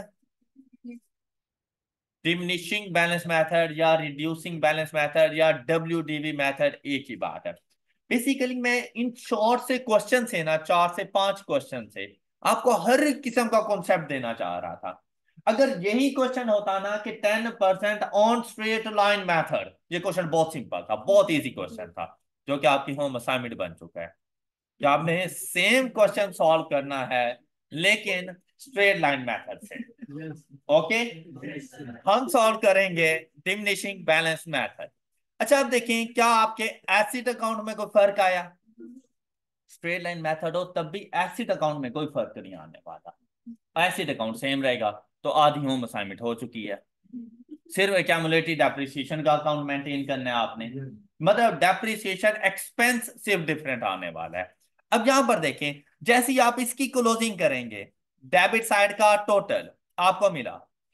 diminishing balance method या रिड्यूसिंग बैलेंस मेथड या डब्ल्यू डी बी मेथड, एक ही बात है। बेसिकली मैं इन शॉर्ट से क्वेश्चन से ना, चार से पांच क्वेश्चन से आपको हर किस्म का कॉन्सेप्ट देना चाह रहा था। अगर यही क्वेश्चन होता ना कि ten percent on straight line method, ये क्वेश्चन बहुत सिंपल था, बहुत इजी क्वेश्चन था, जो कि आपकी होम असाइनमेंट बन चुका है कि आपने सेम क्वेश्चन सॉल्व करना है लेकिन स्ट्रेट लाइन मेथड से। ओके, हम सॉल्व करेंगे डिमिनिशिंग बैलेंस मेथड। अच्छा अब देखें क्या आपके एसिड अकाउंट में कोई फर्क आया? स्ट्रेट लाइन मेथड हो तब भी एसिड अकाउंट में कोई फर्क नहीं आने वाला, एसिड अकाउंट सेम रहेगा। तो आधी होम असाइनमेंट हो चुकी है। सिर्फ एक्यूमुलेटिव डेप्रिसिएशन का अकाउंट मेंटेन करना है आपने, मतलब डेप्रिसिएशन एक्सपेंस सिर्फ डिफरेंट आने वाला है। अब यहां पर देखें, जैसे ही आप इसकी क्लोजिंग करेंगे, डेबिट साइड का टोटल आपको मिला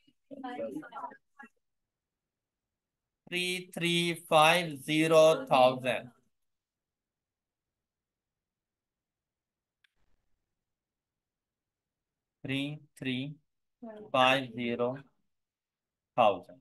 three three five zero thousand, three three five zero thousand,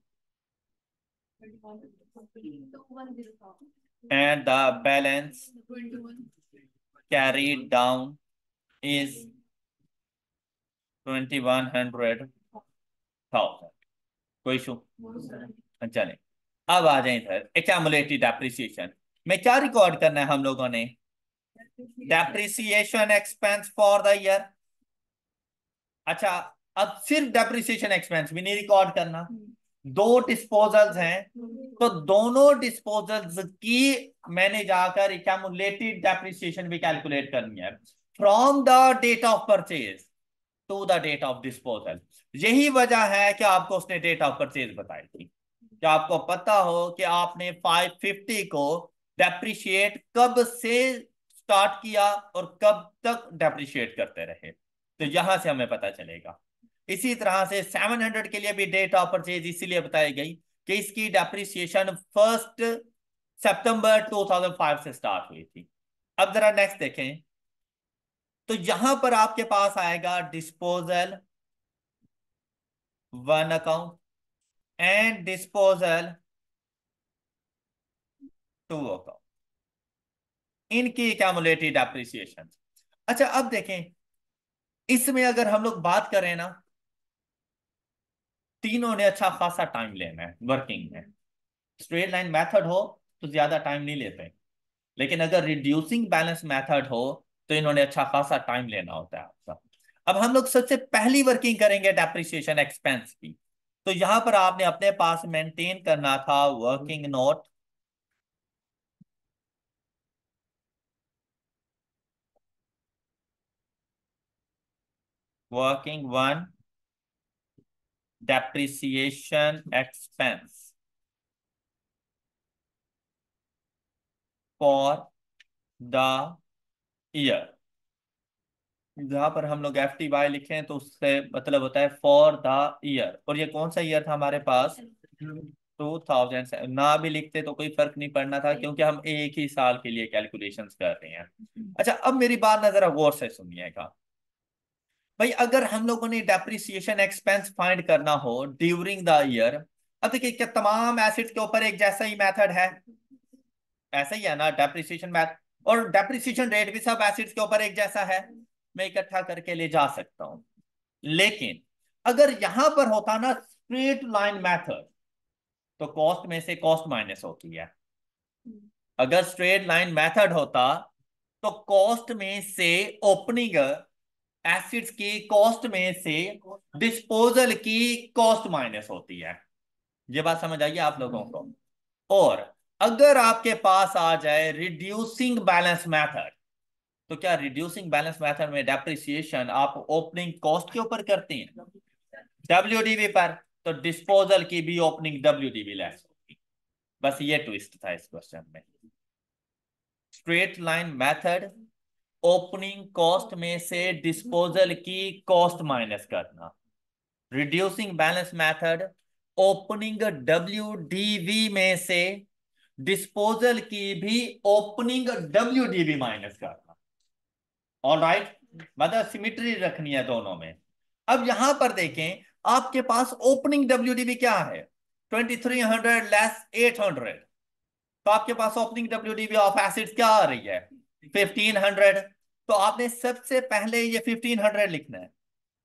and the balance carried down is twenty one hundred thousand. कोई इशू? चले, अब आ जाए इधर एक्यूमुलेटेड डेप्रिसिएशन में क्या रिकॉर्ड करना है हम लोगों ने? Depreciation expense for the year. अच्छा, अब सिर्फ डेप्रिसिएशन एक्सपेंस भी नहीं रिकॉर्ड करना, दो डिस्पोजल्स हैं, तो दोनों डिस्पोजल्स की मैंने जाकर एक्यूमुलेटेड डेप्रिसिएशन भी कैलकुलेट करनी है, from the date of purchase to the date of disposal. यही वजह है कि आपको उसने डेट ऑफ परचेज बताई थी, कि आपको पता हो कि आपने फाइव फिफ्टी को डेप्रिशिएट कब से स्टार्ट किया और कब तक डेप्रिशिएट करते रहे, तो यहां से हमें पता चलेगा। इसी तरह से सेवन हंड्रेड के लिए भी डेट ऑफ परचेज इसीलिए बताई गई कि इसकी depreciation first September two thousand five से स्टार्ट हुई थी। अब जरा नेक्स्ट देखें, तो यहां पर आपके पास आएगा disposal one account and disposal two account, इनकी एक्यूमुलेटेड डेप्रिसिएशन। अच्छा अब देखें, इसमें अगर हम लोग बात करें ना, तीनों ने अच्छा खासा टाइम लेना है वर्किंग में। स्ट्रेट लाइन मेथड हो तो ज्यादा टाइम नहीं लेते, लेकिन अगर रिड्यूसिंग बैलेंस मेथड हो तो इन्होंने अच्छा खासा टाइम लेना होता है आपका। अब हम लोग सबसे पहली वर्किंग करेंगे डेप्रिसिएशन एक्सपेंस की। तो यहां पर आपने अपने पास मेंटेन करना था working note, working one depreciation expense for the year. जहां पर हम लोग एफ टी वाई लिखें तो उससे मतलब होता है फॉर द ईयर, और ये कौन सा ईयर था हमारे पास? Two thousand. ना भी लिखते तो कोई फर्क नहीं पड़ना था, क्योंकि हम एक ही साल के लिए कैलकुलेशंस कर रहे हैं। अच्छा, अब मेरी बात ना जरा गौर से सुनिएगा भाई। अगर हम लोगों ने डेप्रिसिएशन एक्सपेंस फाइंड करना हो ड्यूरिंग द ईयर, अब देखिए क्या तमाम एसिड्स के ऊपर एक जैसा ही मेथड है? ऐसा ही है ना डेप्रिसिएशन मैथ, और डेप्रिसिएशन रेट भी सब एसिड्स के ऊपर एक जैसा है। मैं इकट्ठा करके ले जा सकता हूं। लेकिन अगर यहां पर होता ना स्ट्रेट लाइन मेथड, तो कॉस्ट में से कॉस्ट माइनस होती है। अगर स्ट्रेट लाइन मेथड होता तो कॉस्ट में से ओपनिंग एसिड्स की कॉस्ट में से डिस्पोजल की कॉस्ट माइनस होती है। ये बात समझ आइए आप लोगों को। और अगर आपके पास आ जाए रिड्यूसिंग बैलेंस मेथड, तो क्या रिड्यूसिंग बैलेंस मेथड में डेप्रिसिएशन आप ओपनिंग कॉस्ट के ऊपर करते हैं डब्ल्यूडीवी पर, तो डिस्पोजल की भी ओपनिंग डब्ल्यूडीवी लेस होगी। बस ये ट्विस्ट था इस क्वेश्चन में। Straight line method opening cost में से डिस्पोजल की कॉस्ट माइनस करना। Reducing balance method opening WDV में से डिस्पोजल की भी ओपनिंग डब्ल्यूडीवी माइनस करना। ऑल राइट, मतलब सिमिट्री रखनी है दोनों में। अब यहां पर देखें, आपके पास ओपनिंग डब्ल्यूडीवी क्या है? Twenty three hundred less eight hundred, तो आपके पास ओपनिंग डब्ल्यूडीवी ऑफ एसिड्स क्या आ रही है? Fifteen hundred. तो आपने सबसे पहले ये फिफ्टीन हंड्रेड लिखना है,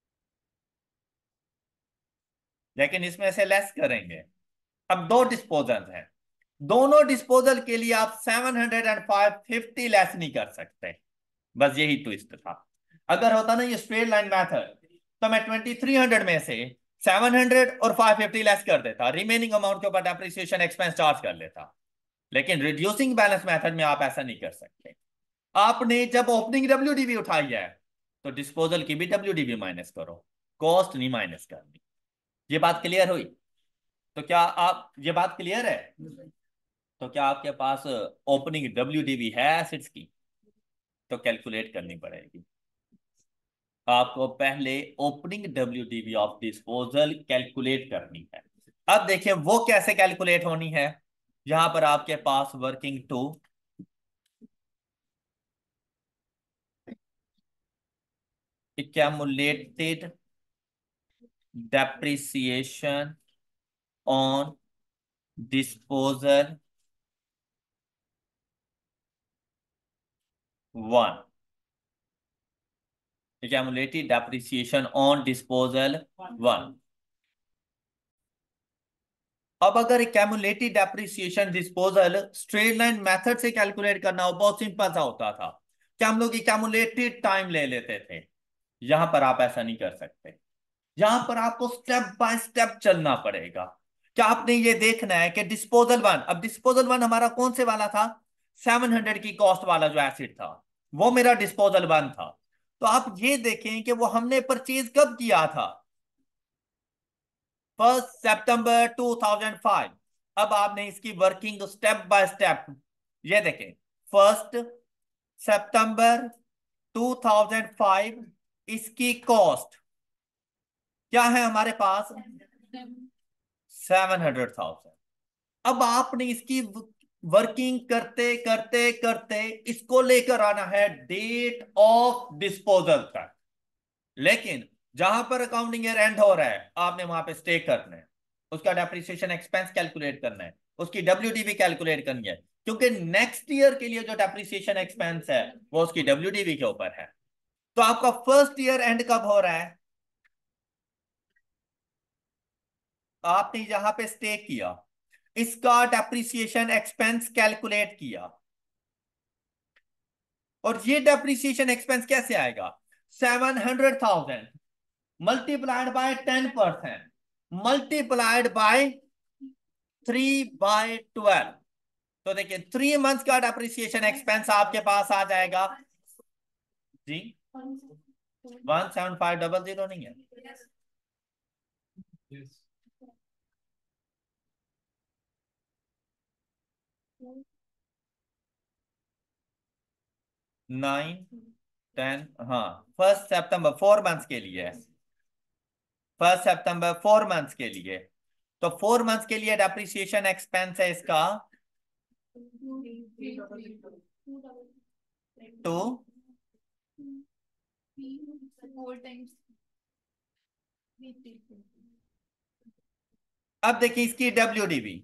लेकिन इसमें से लेस करेंगे। अब दो डिस्पोजल हैं, दोनों डिस्पोजल के लिए आप seven hundred and five fifty less नहीं कर सकते। बस यही ट्विस्ट था। अगर होता ना ये स्ट्रेट लाइन मैथड, तो मैं ट्वेंटी थ्री हंड्रेड में से सेवन हंड्रेड और फाइव फिफ्टी लेस कर देता, रिमेनिंग अमाउंट के ऊपर डेप्रिसिएशन एक्सपेंस चार्ज कर लेता। लेकिन रिड्यूसिंग बैलेंस मेथड में आप ऐसा नहीं कर सकते। आपने जब ओपनिंग डब्ल्यूडीवी उठाई है, तो डिस्पोजल की भी डब्ल्यूडीवी माइनस करो, कॉस्ट नहीं माइनस करनी। ये बात क्लियर हुई? तो क्या आप, ये बात क्लियर है? तो क्या आपके पास ओपनिंग डब्ल्यूडीवी है एसिड्स की? तो कैलकुलेट करनी पड़ेगी आपको। पहले opening WDV of disposal calculate करनी है। अब देखिए वो कैसे कैलकुलेट होनी है। यहां पर आपके पास working two accumulated depreciation on disposal one, accumulated depreciation on disposal one. अब अगर cumulative depreciation disposal straight line method से कैलकुलेट करना हो, बहुत सिंपल सा होता था कि हम लोग कैमुलेटेड टाइम ले लेते थे। यहां पर आप ऐसा नहीं कर सकते। यहां पर आपको स्टेप बाय स्टेप चलना पड़ेगा। क्या आपने ये देखना है कि डिस्पोजल वन, अब डिस्पोजल वन हमारा कौन से वाला था? सेवन हंड्रेड की कॉस्ट वाला जो एसिड था, वो मेरा डिस्पोजल वन था। तो आप ये देखें कि वो हमने परचेज कब किया था? First September two thousand five. अब आपने इसकी वर्किंग स्टेप बाय स्टेप ये देखें। First September two thousand five, इसकी कॉस्ट क्या है हमारे पास? Seven hundred thousand. अब आपने इसकी वर्किंग करते करते करते इसको लेकर आना है डेट ऑफ डिस्पोजल तक। लेकिन जहां पर अकाउंटिंग ईयर एंड हो रहा है, आपने वहां पे स्टे करना है, उसका डेप्रिसिएशन एक्सपेंस कैलकुलेट करना है, उसकी डब्ल्यूडीवी कैलकुलेट करनी है, क्योंकि नेक्स्ट ईयर के लिए जो डेप्रिसिएशन एक्सपेंस है वो उसकी डब्ल्यूडीवी के ऊपर है। तो आपका फर्स्ट ईयर एंड कब हो रहा है? आपने जहां पे स्टे किया, इसका डेप्रिसिएशन एक्सपेंस कैलकुलेट किया, और ये डेप्रिसिएशन एक्सपेंस कैसे आएगा? Seven hundred thousand multiplied by ten percent, multiplied by three by twelve. तो देखिए थ्री मंथ्स का डेप्रिसिएशन एक्सपेंस आपके पास आ जाएगा जी। One seven five double zero नहीं है? नाइन टेन, हाँ, फर्स्ट सितंबर फोर मंथ्स के लिए है। फर्स्ट सितंबर फोर मंथ्स के लिए, तो फोर मंथ्स के लिए डेप्रिसिएशन एक्सपेंस है इसका टू। अब देखिए इसकी डब्ल्यू डी बी,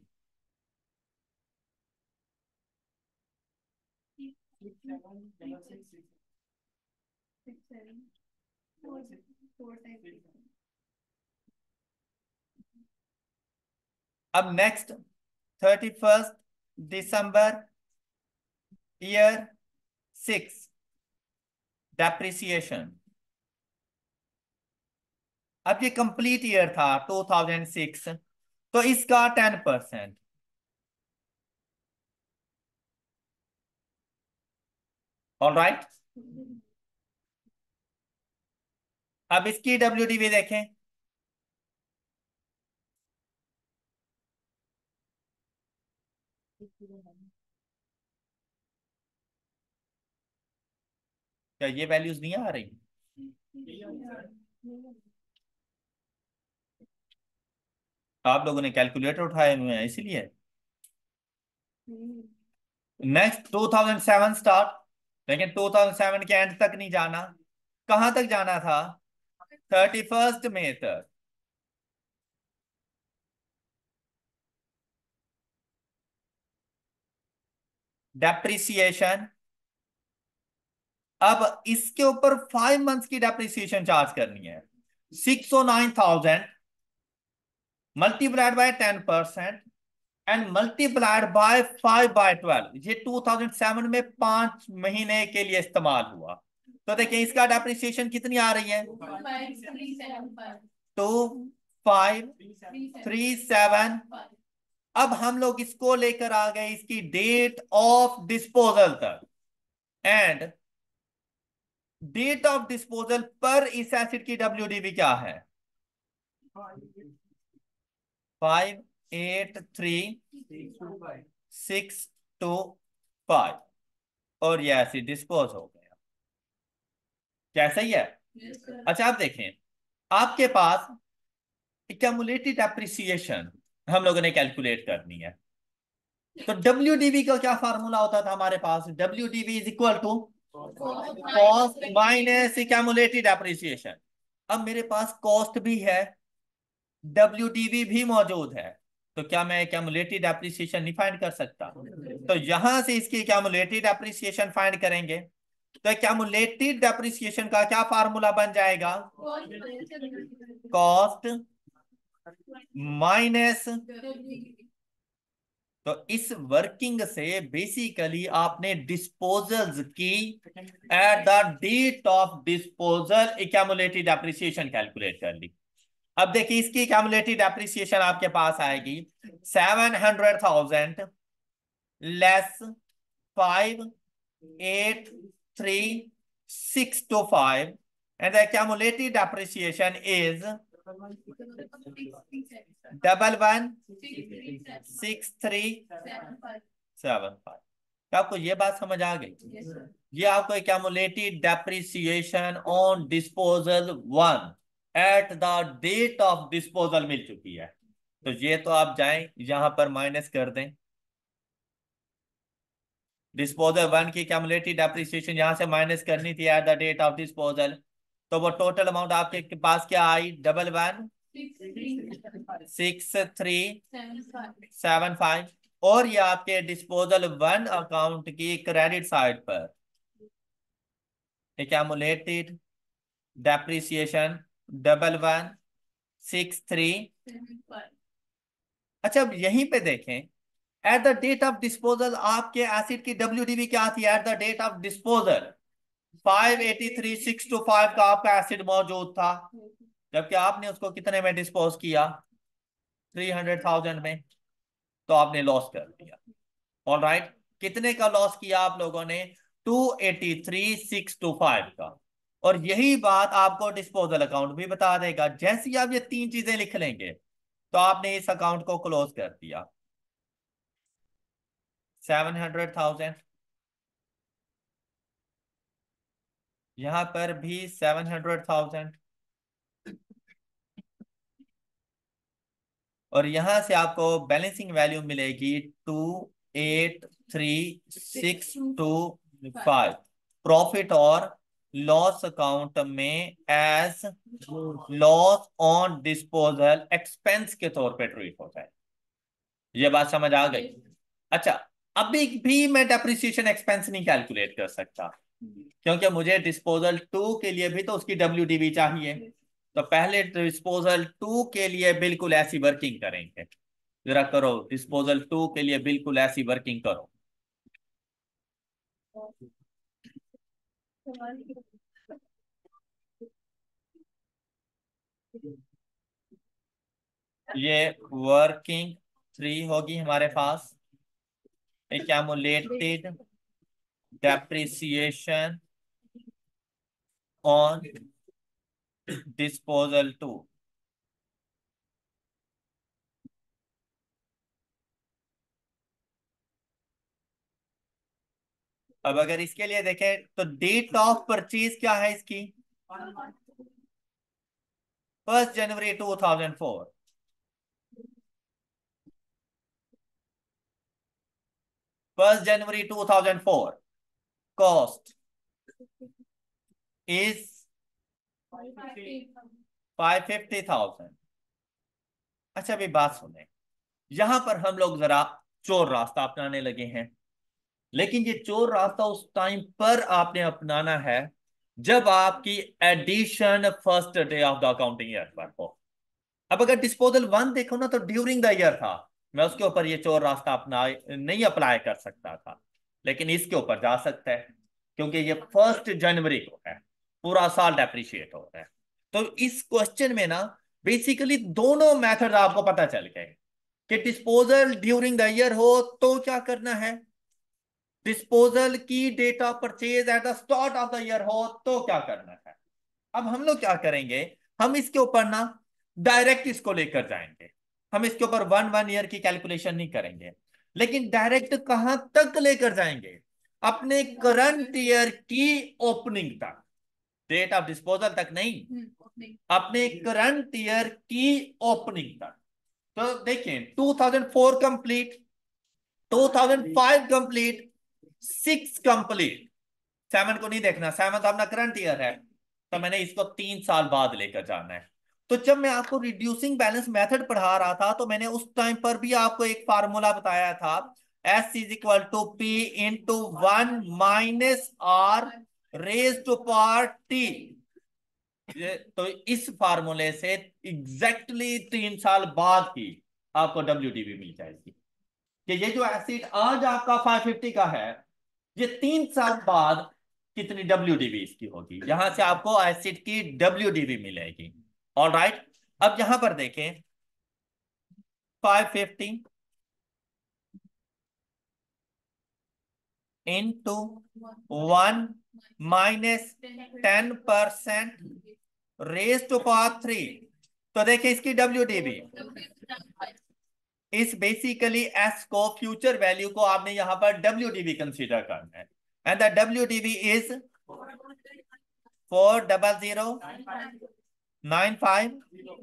अब next thirty first December year six depreciation. अब ये कंप्लीट ईयर था टू थाउजेंड सिक्स, तो इसका टेन परसेंट। ऑल राइट, अब इसकी डब्ल्यू डी बी देखें। क्या ये वैल्यूज नहीं आ रही? आप लोगों ने कैलकुलेटर उठाए हुए हैं इसलिए। Next two thousand seven start, लेकिन टू थाउजेंड सेवन के एंड तक नहीं जाना। कहां तक जाना था? थर्टी फर्स्ट मई तक। डेप्रिसिएशन, अब इसके ऊपर फाइव मंथ्स की डेप्रिसिएशन चार्ज करनी है। Six o nine thousand multiplied by ten percent, and multiplied by five by twelve. ये टू थाउजेंड सेवन में पांच महीने के लिए इस्तेमाल हुआ। तो देखिए इसका डेप्रिसिएशन कितनी आ रही है? Two five three seven. अब हम लोग इसको लेकर आ गए इसकी डेट ऑफ डिस्पोजल तक, एंड डेट ऑफ डिस्पोजल पर इस एसिड की डब्ल्यूडीबी क्या है? Five eight three six two five, और ये एसिड डिस्पोज हो गया। क्या सही है? अच्छा आप देखें, आपके पास एक्यूमुलेटेड एप्रिसिएशन हम लोगों ने कैलकुलेट करनी है। तो डब्ल्यूडीबी का क्या फार्मूला होता था हमारे पास? WDV is equal to cost minus accumulated depreciation. अब मेरे पास कॉस्ट भी है, डब्ल्यूडीबी भी मौजूद है, तो क्या मैं एक्यूमुलेटेड एप्रिसिएशन नहीं फाइंड कर सकता? तो यहां से इसकी एक्यूमुलेटेड एप्रिसिएशन फाइंड करेंगे, तो एक्यूमुलेटेड एप्रिसिएशन का क्या फार्मूला बन जाएगा? कॉस्ट माइनस, तो इस वर्किंग से बेसिकली आपने डिस्पोजल्स की at the date of disposal accumulated depreciation calculate कर ली। अब देखिए इसकी एक्यूमुलेटेड एप्रिसिएशन आपके पास आएगी seven hundred thousand less five eight three six two five, and the accumulated depreciation is double one six three seven five. आपको ये बात समझ आ गई? ये आपको accumulated depreciation on disposal one at the date of disposal मिल चुकी है। तो ये तो आप जाएं यहां पर माइनस कर दें, डिस्पोजल वन की एक्यूमुलेटेड डेप्रिसिएशन यहां से माइनस करनी थी at the date of disposal, तो वो टोटल अमाउंट आपके पास क्या आई? Double one six three seven five. और ये आपके डिस्पोजल वन अकाउंट की क्रेडिट साइड पर accumulated depreciation double one six three. अच्छा अब यहीं पे देखें, at the date of disposal आपके एसिड की डब्ल्यूडीबी क्या थी? At the date of disposal five eighty three six two five का आपका एसिड मौजूद था, जबकि आपने उसको कितने में डिस्पोज किया? थ्री हंड्रेड थाउजेंड में। तो आपने लॉस कर दिया। ऑल राइट, कितने का लॉस किया आप लोगों ने? Two eighty three six two five का। और यही बात आपको डिस्पोजल अकाउंट भी बता देगा। जैसे ही आप ये तीन चीजें लिख लेंगे तो आपने इस अकाउंट को क्लोज कर दिया। सेवन हंड्रेड थाउजेंड, यहां पर भी सेवन हंड्रेड थाउजेंड, और यहां से आपको बैलेंसिंग वैल्यू मिलेगी two eight three six two five. Profit और लॉस अकाउंट में as loss on disposal expense के तौर पे ट्रीट होता है। ये बात समझ आ गई? अच्छा, अभी भी मैं डेप्रिसिएशन एक्सपेंस नहीं कैलकुलेट कर सकता, क्योंकि मुझे डिस्पोजल टू के लिए भी तो उसकी डब्ल्यू डी बी चाहिए। तो पहले डिस्पोजल टू के लिए बिल्कुल ऐसी वर्किंग करेंगे। जरा करो, डिस्पोजल टू के लिए बिल्कुल ऐसी वर्किंग करो। ये वर्किंग थ्री होगी हमारे पास, accumulated depreciation on disposal two. अब अगर इसके लिए देखें तो डेट ऑफ परचेज क्या है इसकी? First January two thousand four. First January two thousand four. Cost is five fifty thousand. अच्छा, अभी बात सुने। यहां पर हम लोग जरा चोर रास्ता अपनाने लगे हैं, लेकिन ये चोर रास्ता उस टाइम पर आपने अपनाना है जब आपकी addition first day of the accounting year पर हो। अब अगर डिस्पोजल वन देखो ना, तो ड्यूरिंग द ईयर था, मैं उसके ऊपर ये चोर रास्ता अपना नहीं अप्लाई कर सकता था, लेकिन इसके ऊपर जा सकता है क्योंकि ये फर्स्ट जनवरी को है, पूरा साल डेप्रिशिएट हो रहा है। तो इस क्वेश्चन में ना बेसिकली दोनों मेथड आपको पता चल गए कि डिस्पोजल ड्यूरिंग द ईयर हो तो क्या करना है, डिस्पोजल की date of purchase at the start of the year हो तो क्या करना है। अब हम लोग क्या करेंगे, हम इसके ऊपर ना डायरेक्ट इसको लेकर जाएंगे। हम इसके ऊपर वन वन ईयर की कैलकुलेशन नहीं करेंगे, लेकिन डायरेक्ट कहां तक लेकर जाएंगे, अपने करंट ईयर की ओपनिंग तक। डेट ऑफ डिस्पोजल तक नहीं, अपने करंट ईयर की ओपनिंग तक। तो देखिए, two thousand four complete, two thousand five complete, six complete. Seven को नहीं देखना, सेवन तो अपना करंट ईयर है, तो मैंने इसको तीन साल बाद लेकर जाना है। तो जब मैं आपको रिड्यूसिंग बैलेंस मेथड पढ़ा रहा था तो मैंने उस टाइम पर भी आपको एक फार्मूला बताया था, S is equal to P into one minus R raise to power T. तो इस फार्मूले से एग्जैक्टली exactly तीन साल बाद ही आपको डब्ल्यू डी बी मिल जाएगी कि ये जो एसिड आज आपका फाइव फिफ्टी का है, ये तीन साल बाद कितनी डब्ल्यू डी बी इसकी होगी, यहां से आपको एसिड की डब्ल्यू डी बी मिलेगी। ऑल राइट, अब यहां पर देखें, five fifty into one minus ten percent, raise to power three. तो देखिए इसकी डब्ल्यू डी बी, इस बेसिकली एस को फ्यूचर वैल्यू को आपने यहां पर डब्ल्यू डी बी कंसीडर करना है, and the W D V is four double zero nine five.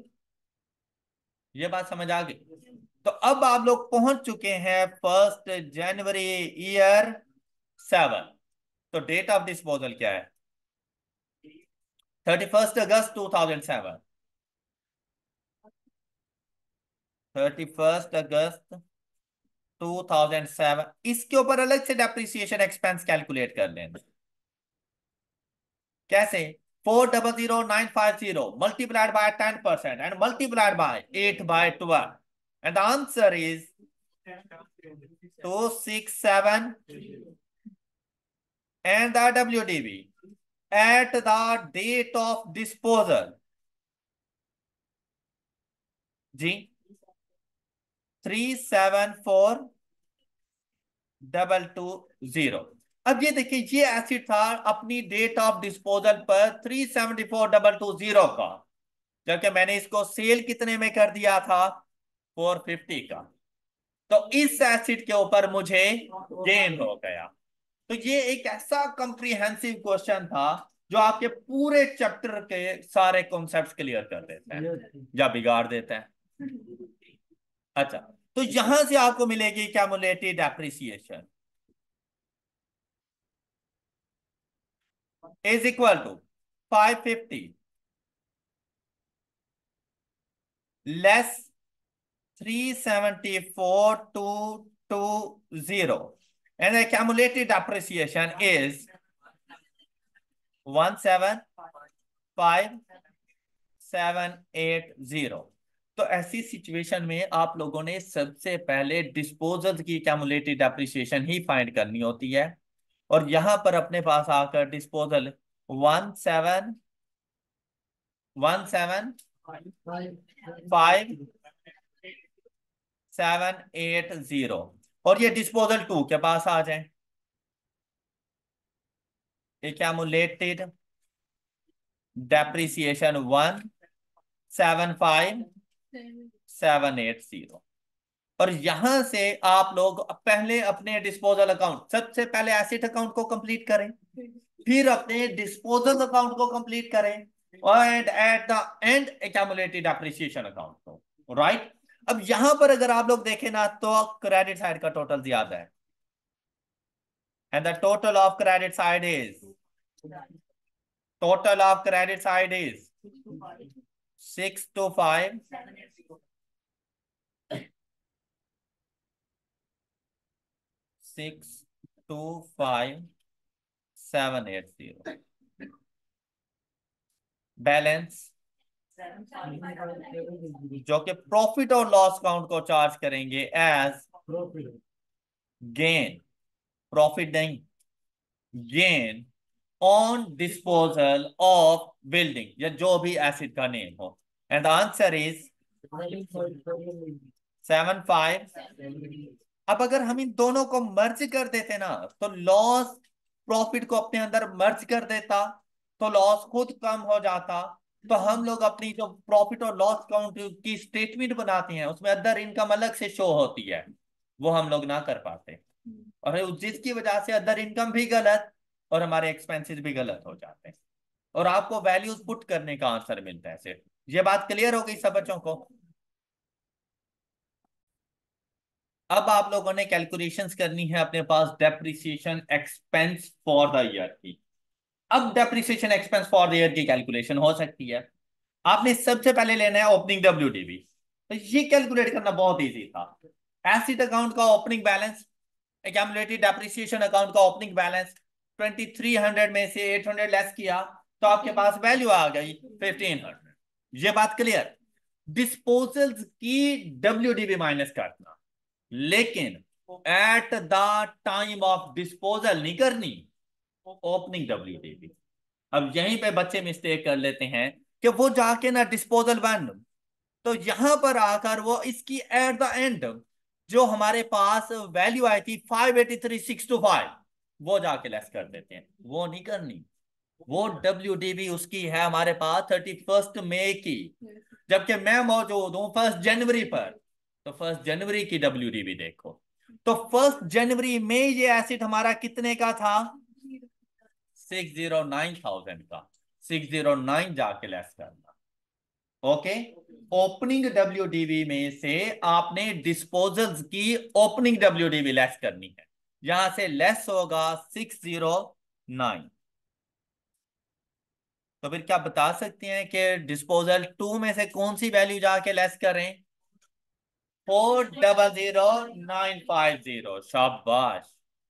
ये बात समझ आ गई? तो अब आप लोग पहुंच चुके हैं फर्स्ट जनवरी ईयर सेवन। तो डेट ऑफ डिस्पोजल क्या है? Thirty first August two thousand seven. Thirty first August two thousand seven, इसके ऊपर अलग से डेप्रिसिएशन एक्सपेंस कैलकुलेट कर लेना। कैसे? Four double zero nine five zero multiplied by ten percent and multiplied by eight by twelve, and the answer is two six seven, and the W D B at the date of disposal जी three seven four double two zero. अब ये देखिए, ये asset था अपनी date of disposal पर three seventy four double two zero का, जबकि मैंने इसको सेल कितने में कर दिया था, फोर फिफ्टी का। तो इस एसिड के ऊपर मुझे गेन हो गया। तो ये एक ऐसा कंप्रीहेंसिव क्वेश्चन था जो आपके पूरे चैप्टर के सारे कॉन्सेप्ट्स क्लियर कर देते हैं या बिगाड़ देते हैं। अच्छा, तो यहां से आपको मिलेगी cumulative depreciation is equal to five fifty less three seventy four two two zero, and the cumulative depreciation is one seven five seven eight zero. तो ऐसी सिचुएशन में आप लोगों ने सबसे पहले डिस्पोजल की कैमुलेटिव डेप्रिसिएशन ही फाइंड करनी होती है, और यहां पर अपने पास आकर disposal one seven one seven five seven eight zero, और ये डिस्पोजल टू के पास आ जाए, ये cumulated depreciation one seven five seven eight zero. और यहां से आप लोग पहले अपने डिस्पोजल अकाउंट, सबसे पहले एसेट अकाउंट को कंप्लीट करें, फिर अपने डिस्पोजल अकाउंट को कंप्लीट करें, and at the end accumulated depreciation account को, राइट। अब यहां पर अगर आप लोग देखें ना, तो क्रेडिट साइड का टोटल ज्यादा है, and the total of credit side is total of credit side is six two five six two five seven eight zero. Balance जो कि प्रॉफिट और लॉस अकाउंट को चार्ज करेंगे एज गेन, प्रॉफिट नहीं, gain on disposal of building, या जो भी asset का नेम हो, and the answer is seven five. अब अगर हम इन दोनों को मर्ज कर देते ना, तो लॉस प्रॉफिट को अपने अंदर मर्ज कर देता, तो लॉस खुद कम हो जाता। तो हम लोग अपनी जो प्रॉफिट और लॉस अकाउंट की स्टेटमेंट बनाते हैं, उसमें अदर इनकम अलग से शो होती है, वो हम लोग ना कर पाते, और जिसकी वजह से अदर इनकम भी गलत और हमारे एक्सपेंसेस भी गलत हो जाते हैं, और आपको वैल्यूज पुट करने का आंसर मिलता है सिर्फ। ये बात क्लियर हो गई सब बच्चों को? अब आप लोगों ने कैलकुलेशंस करनी है अपने पास depreciation expense for the year की। अब depreciation expense for the year की कैलकुलेशन हो सकती है। आपने सबसे पहले लेना है ओपनिंग डब्ल्यूडीवी। तो ये कैलकुलेट करना बहुत इजी था। एसिड अकाउंट का opening balance, accumulated depreciation account का opening balance, twenty three hundred में से एट हंड्रेड लेस किया, तो आपके पास वैल्यू आ गई फिफ्टीन हंड्रेड। ये बात क्लियर? डिस्पोजल्स की डब्ल्यूडीवी माइनस करना, लेकिन at the time of disposal नहीं करनी, ओपनिंग डब्ल्यूडीवी। अब यहीं पे बच्चे मिस्टेक कर लेते हैं कि वो जाके ना डिस्पोजल वन, तो यहां पर आकर वो इसकी एट द एंड जो हमारे पास वैल्यू आई थी five eighty three six two five, वो जाके लेस कर देते हैं। वो नहीं करनी, वो डब्ल्यू डी बी उसकी है हमारे पास थर्टी फर्स्ट मई की, जबकि मैं मौजूद हूं फर्स्ट जनवरी पर। तो फर्स्ट जनवरी की डब्ल्यू डी बी देखो, तो फर्स्ट जनवरी में ये एसिड हमारा कितने का था, सिक्स जीरो नाइन थाउजेंड का, सिक्स जीरो नाइन जाके लेस करना। ओके, ओपनिंग डब्ल्यूडीवी में से आपने डिस्पोजल्स की ओपनिंग डब्ल्यूडीवी लेस करनी है, यहां से लेस होगा सिक्स जीरो नाइन। तो फिर क्या बता सकते हैं कि डिस्पोजल टू में से कौन सी वैल्यू जाके लेस करें, four double zero nine five zero. शाबाश,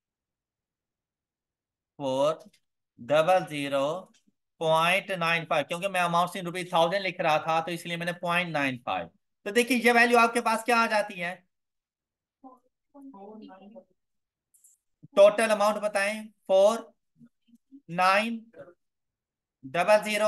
four double zero point nine five, क्योंकि मैं अमाउंट इन रुपीज थाउजेंड लिख रहा था, तो इसलिए मैंने पॉइंट नाइन फाइव। तो देखिए ये वैल्यू आपके पास क्या आ जाती है, टोटल अमाउंट बताएं, फोर नाइन डबल जीरो,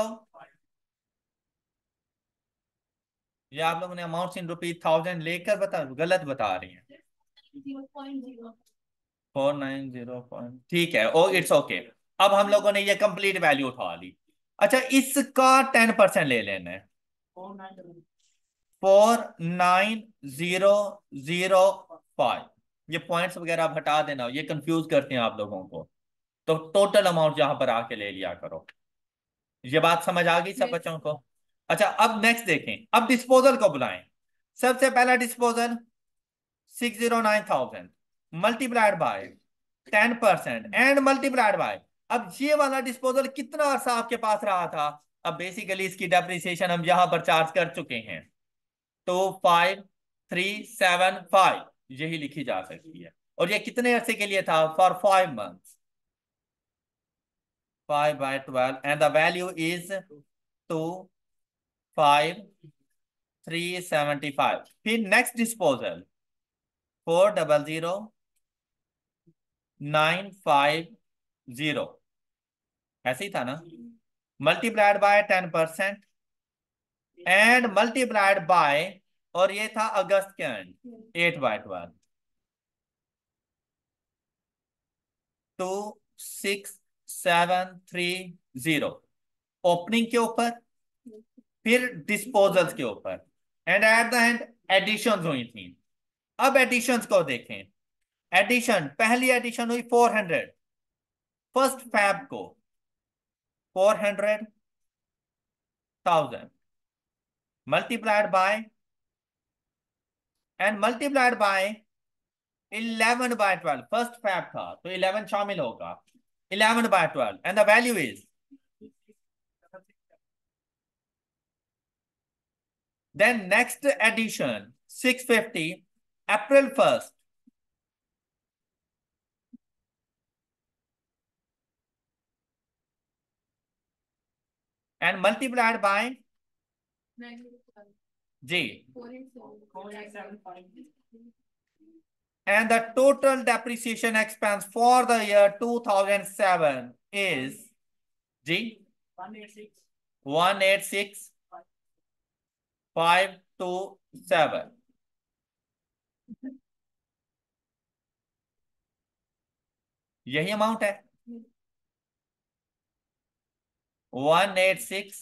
ये आप लोगों ने अमाउंट इन रुपीज थाउजेंड लेकर बता गलत बता रही हैं। फोर नाइन जीरो पॉइंट, ठीक है, ओ इट्स ओके। अब हम लोगों ने ये कंप्लीट वैल्यू उठा ली। अच्छा, इसका टेन परसेंट ले लेना है। Four nine zero zero five. ये पॉइंट्स वगैरह आप हटा देना, ये कंफ्यूज करते हैं आप लोगों को। तो टोटल अमाउंट यहां पर आके ले लिया करो। ये बात समझ आ गई सब बच्चों को? अच्छा, अब नेक्स्ट देखें, अब डिस्पोजल को बुलाएं। सबसे पहला disposal six zero nine thousand, multiplied by ten percent and multiplied by. अब ये वाला डिस्पोजल कितना अरसा आपके पास रहा था? अब बेसिकली इसकी डेप्रिसिएशन हम यहां पर चार्ज कर चुके हैं, तो फाइव थ्री सेवन फाइव, यही लिखी जा सकती है। और ये कितने अरसे के लिए था? For five months. Five by twelve, and the value is two five three seventy five. फिर next disposal four double zero nine five zero, ऐसे ही था ना? Multiplied by ten percent, and multiplied by, और ये था अगस्त के end, eight by twelve. Two six seven three zero, opening के ऊपर, फिर डिस्पोजल्स के ऊपर, and at the end additions हुई थी। अब एडिशंस को देखें। एडिशन, पहली एडिशन हुई फोर हंड्रेड, फर्स्ट फैब को, four hundred thousand, multiplied by, and multiplied by eleven by twelve. First Feb था तो इलेवन शामिल होगा, eleven by twelve, and the value is, then next addition six fifty, April first, and multiplied by, जी, and the total depreciation expense for the year two thousand seven is, जी, one eight six five two seven. यही amount है, one eight six.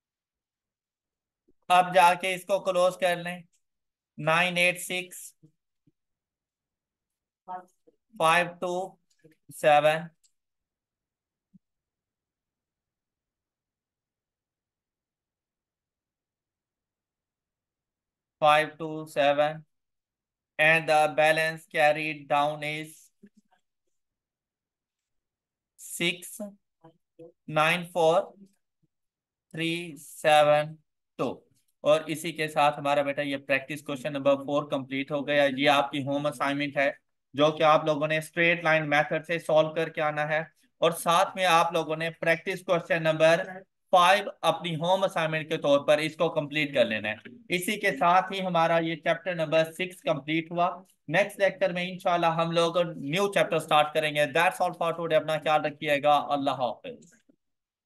अब जाके इसको close कर लें, nine eight six, five two seven, five two seven, and the balance carried down is six nine four three seven two. और इसी के साथ हमारा बेटा ये practice question number four complete हो गया। ये आपकी होम असाइनमेंट है, जो कि आप लोगों ने स्ट्रेट लाइन मेथड से सॉल्व करके आना है, और साथ में आप लोगों ने प्रैक्टिस क्वेश्चन नंबर फाइव अपनी होम असाइनमेंट के तौर पर इसको कंप्लीट कर लेना है। इसी के साथ ही हमारा ये चैप्टर नंबर सिक्स कंप्लीट हुआ। नेक्स्ट लेक्चर में इंशाल्लाह हम लोग न्यू चैप्टर स्टार्ट करेंगे। That's all for today. अपना ख्याल रखिएगा। अल्लाह हाफिज।